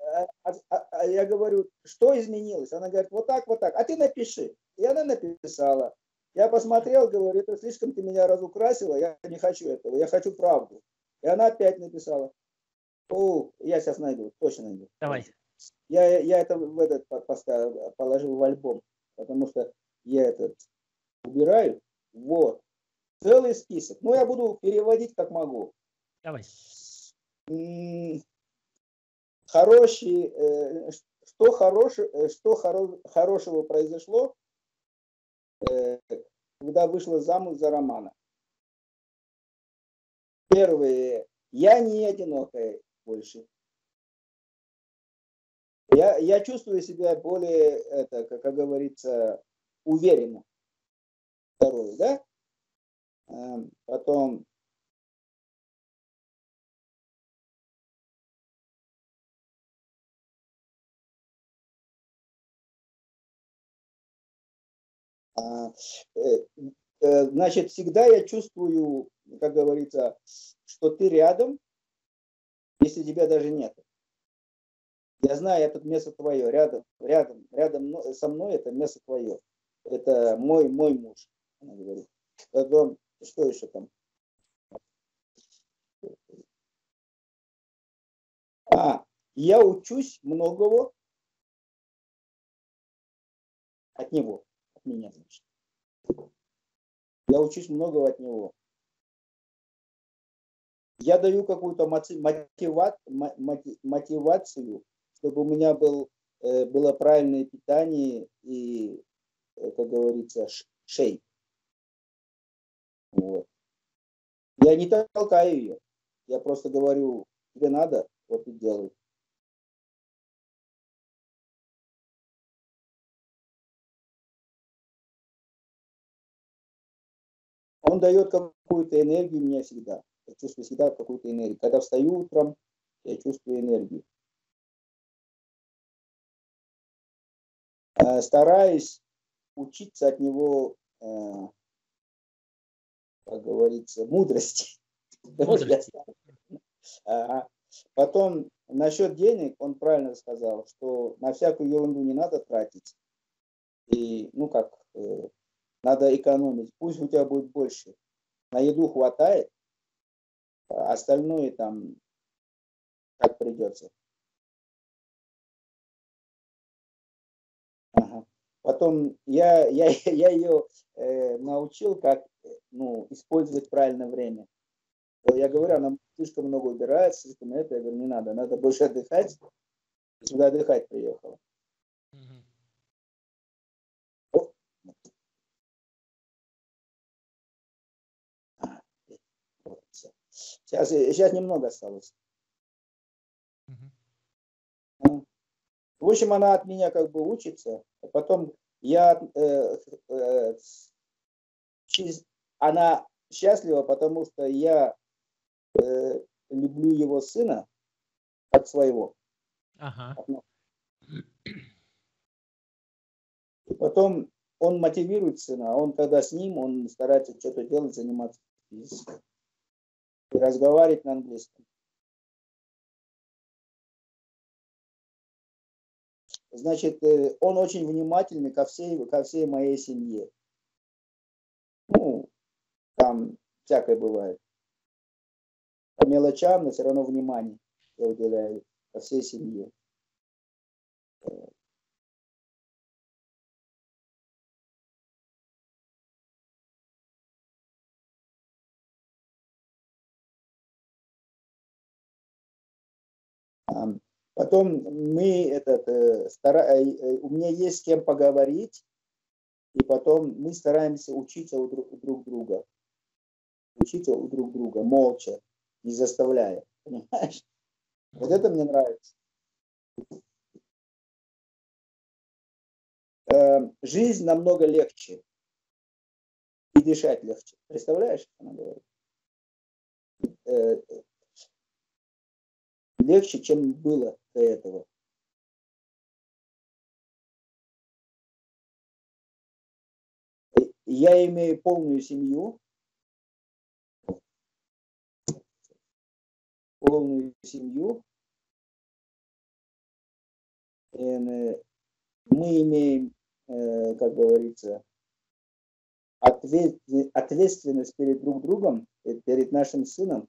что изменилось? Она говорит, вот так, а ты напиши. И она написала. Я посмотрел, говорю, это слишком ты меня разукрасила, я не хочу этого, я хочу правду. И она опять написала. Я сейчас найду, точно найду. Давай. Я это положил в альбом, потому что я убираю. Вот. Целый список. Но я буду переводить как могу. Давай. Что хорошего произошло, когда вышла замуж за Романа. Первое. Я не одинокая больше. Я чувствую себя более, как говорится, уверенно. Второе, да? Потом значит, всегда я чувствую, как говорится, что ты рядом, если тебя даже нет. Я знаю, это место твое, рядом со мной это место твое. Это мой муж, она говорит. Потом, что еще там? Я учусь многого от него, от меня, значит. Я учусь многого от него. Я даю какую-то мотивацию, чтобы у меня было правильное питание и, как говорится, шейп. Вот. Я не толкаю ее. Я просто говорю, тебе надо, вот и делай. Он дает какую-то энергию мне всегда. Я чувствую всегда какую-то энергию. Когда встаю утром, я чувствую энергию. Стараюсь учиться от него, как говорится, мудрости. Потом насчет денег он правильно сказал, что на всякую ерунду не надо тратить. И, надо экономить. Пусть у тебя будет больше. На еду хватает, а остальное там как придется. Ага. Потом я ее научил, как использовать правильно время. Я говорю, она слишком много убирает, слишком это. Я говорю, не надо, надо больше отдыхать. Сюда отдыхать приехала. Сейчас немного осталось. В общем, она от меня как бы учится, а потом она счастлива, потому что я люблю его сына от своего. Ага. И потом он мотивирует сына, а он когда с ним, он старается что-то делать, заниматься физически. И разговаривать на английском. Значит, он очень внимательный ко всей моей семье. Там всякое бывает. По мелочам, но все равно внимание я уделяю ко всей семье. Потом у меня есть с кем поговорить, и потом мы стараемся учиться друг друга. Учиться у друг друга, молча, не заставляя. Понимаешь? Вот это мне нравится. Жизнь намного легче. И дышать легче. Представляешь, она говорит? Легче, чем было до этого. Я имею полную семью. Мы имеем, как говорится, ответственность перед друг другом, перед нашим сыном.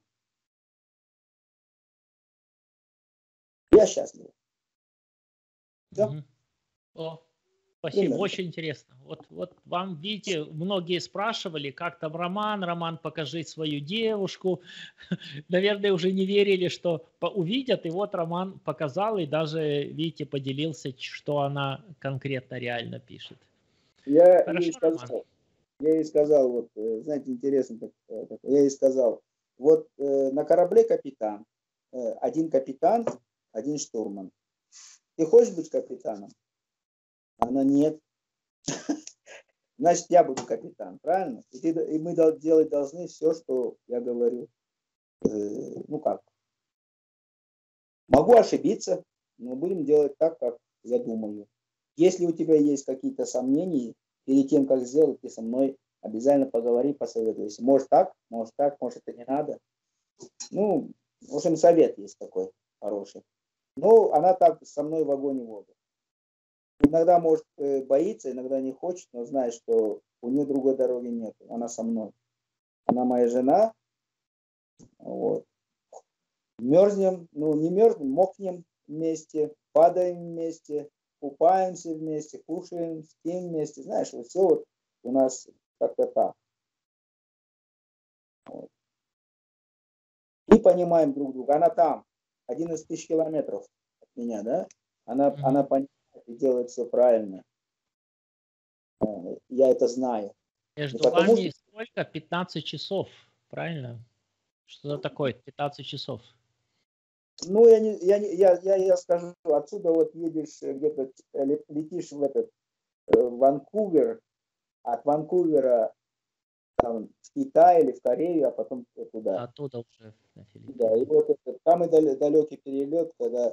Я счастлив. Да? Спасибо, именно. Очень интересно. Вот вам, видите, многие спрашивали, как там Роман, покажи свою девушку. Наверное, уже не верили, что увидят. И вот Роман показал и даже, видите, поделился, что она конкретно реально пишет. Я ей сказал, вот, знаете, интересно, я ей сказал, вот на корабле капитан, один капитан, один штурман. Ты хочешь быть капитаном? Она нет. Значит, я буду капитан, правильно? И мы делать должны все, что я говорю. Могу ошибиться, но будем делать так, как я думаю. Если у тебя есть какие-то сомнения, перед тем, как сделать, ты со мной обязательно поговори, посоветуйся. Может так, может и не надо. В общем, совет есть такой хороший. Но она так со мной в огонь и воду. Иногда, может, боится, иногда не хочет, но знает, что у нее другой дороги нет. Она со мной. Она моя жена. Вот. Мерзнем, ну не мерзнем, мокнем вместе, падаем вместе, купаемся вместе, кушаем, спим вместе. Знаешь, вот все вот у нас как-то так. Вот. И понимаем друг друга. Она там, 11 тысяч километров от меня, да? Она понимает и делает все правильно. Я это знаю. Между вами сколько? 15 часов, правильно? Что такое 15 часов? Ну, я скажу, отсюда вот едешь где-то, летишь в этот Ванкувер, от Ванкувера там, в Китай или в Корею, а потом туда. Оттуда уже на Филиппины. Да, и вот это, там и далекий перелет, когда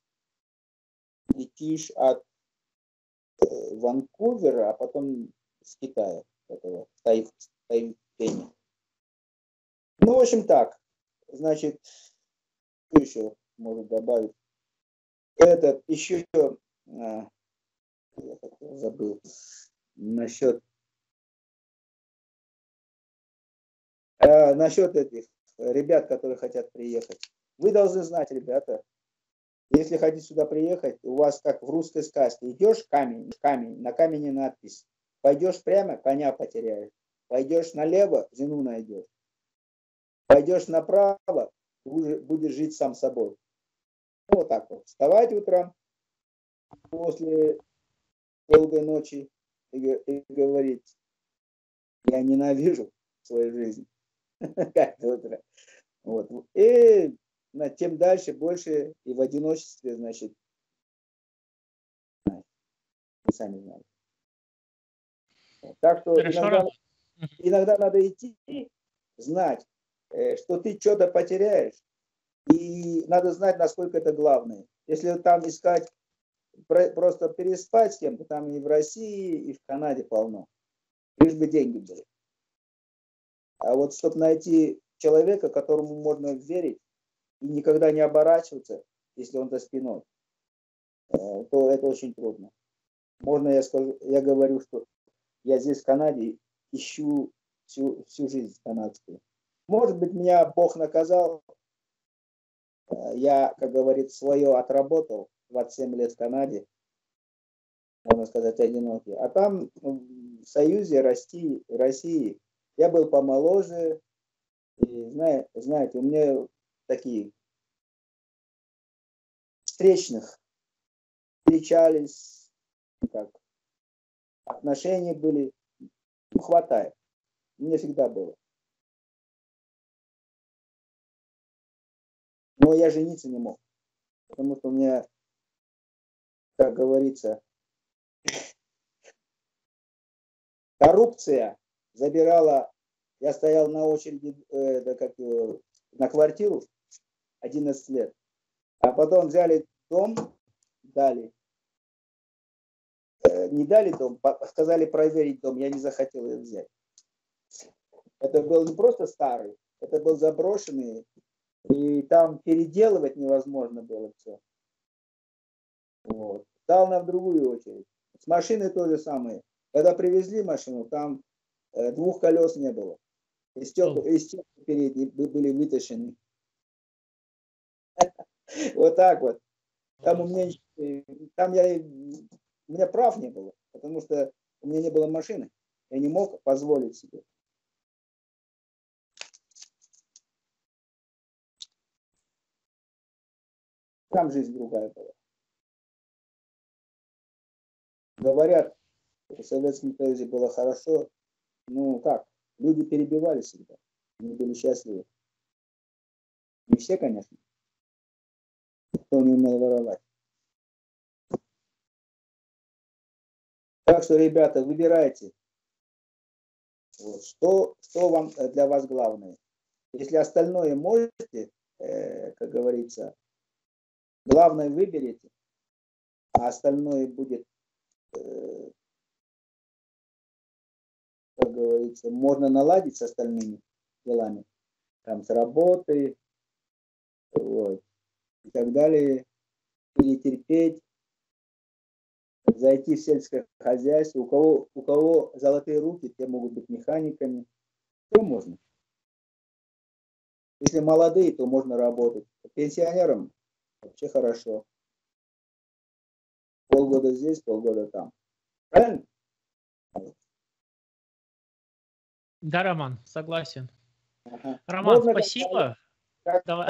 летишь от Ванкувера, а потом с Китая, этого, Тайпеня. Ну, в общем, так. Значит, что еще можно добавить? Это еще, я забыл, насчет этих ребят, которые хотят приехать. Вы должны знать, ребята, если хотите сюда приехать, у вас как в русской сказке, идешь камень, на камне надпись. Пойдешь прямо, коня потеряешь. Пойдешь налево, жену найдешь. Пойдешь направо, будешь жить сам собой. Вот так вот. Вставать утром после долгой ночи и говорить, я ненавижу свою жизнь. Каждое утро. Вот. И тем дальше, больше и в одиночестве, значит, вы сами знаете. Так что иногда надо идти, знать, что ты что-то потеряешь, и надо знать, насколько это главное. Если там искать, просто переспать с кем-то, там и в России, и в Канаде полно. Лишь бы деньги были. А вот чтобы найти человека, которому можно верить, и никогда не оборачиваться, если он за спиной, то это очень трудно. Можно я говорю, что я здесь в Канаде ищу всю жизнь канадскую. Может быть, меня Бог наказал. Я, как говорит, свое отработал, 27 лет в Канаде, можно сказать, одинокий. А там в Союзе России я был помоложе. И знаете, у меня такие встречались, как отношения были, хватает. Мне всегда было. Но я жениться не мог, потому что у меня, как говорится, коррупция забирала. Я стоял на очереди на квартиру 11 лет, а потом взяли дом, дали. Не дали дом, сказали проверить дом, я не захотел ее взять. Это был не просто старый, это был заброшенный, и там переделывать невозможно было все. Вот. Стал на другую очередь. С машиной то же самое. Когда привезли машину, там 2 колес не было. И стекла передние были вытащены. Вот так вот. Там у меня прав не было, потому что у меня не было машины. Я не мог позволить себе. Там жизнь другая была. Говорят, в Советском Союзе было хорошо. Ну как, люди перебивали всегда. Они были счастливы. Не все, конечно. Кто не умел воровать. Так что, ребята, выбирайте, вот, что для вас главное. Если остальное можете, как говорится, главное выберите, а остальное будет, как говорится, можно наладить с остальными делами, там, с работы, вот, и так далее. перетерпеть, зайти в сельское хозяйство. У кого золотые руки, те могут быть механиками. Все можно. Если молодые, то можно работать. Пенсионерам вообще хорошо. Полгода здесь, полгода там. Правильно? Да, Роман, согласен. Ага. Роман, Можно спасибо. Давай.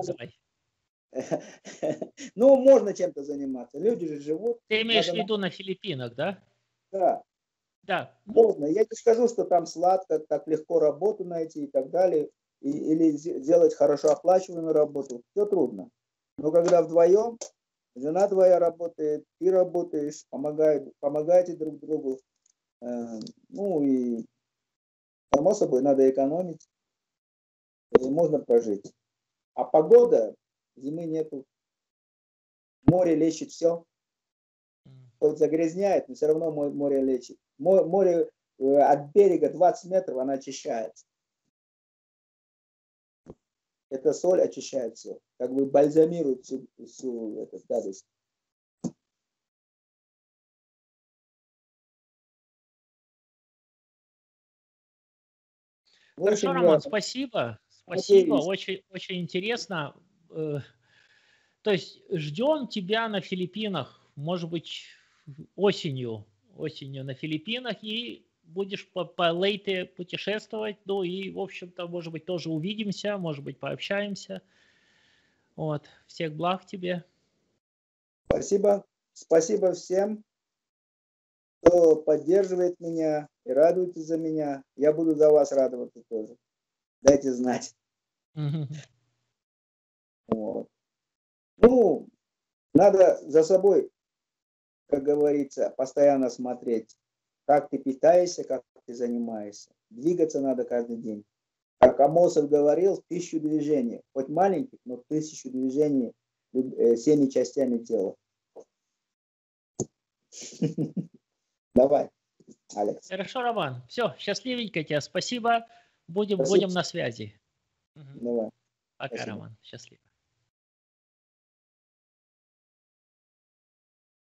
Ну, можно чем-то заниматься. Люди же живут. Ты имеешь в виду на Филиппинах, да? Да. Да. Можно. Я не скажу, что там сладко, так легко работу найти и так далее. Или сделать хорошо оплачиваемую работу. Все трудно. Но когда вдвоем, жена твоя работает, ты работаешь, помогаете друг другу. Ну и само собой надо экономить. И можно прожить. А погода, зимы нету. Море лечит все. Хоть загрязняет, но все равно море лечит. Море от берега 20 метров, она очищается. Эта соль очищает все. Как бы бальзамирует всю эту гадость. Хорошо, Роман, спасибо. Спасибо, очень, очень интересно. То есть ждем тебя на Филиппинах, может быть, осенью на Филиппинах, и будешь по Лейте путешествовать, ну и, в общем-то, может быть, тоже увидимся, может быть, пообщаемся. Вот. Всех благ тебе. Спасибо. Спасибо всем, кто поддерживает меня и радуется за меня. Я буду за вас радоваться тоже. Дайте знать. Вот. Ну, надо за собой, как говорится, постоянно смотреть, как ты питаешься, как ты занимаешься. Двигаться надо каждый день. Как Амосов говорил, 1000 движений. Хоть маленьких, но 1000 движений всеми частями тела. Давай, Алекс. Хорошо, Роман. Все, счастливенько тебе. Спасибо. Будем на связи. Давай. Пока, Спасибо. Роман. Счастливо.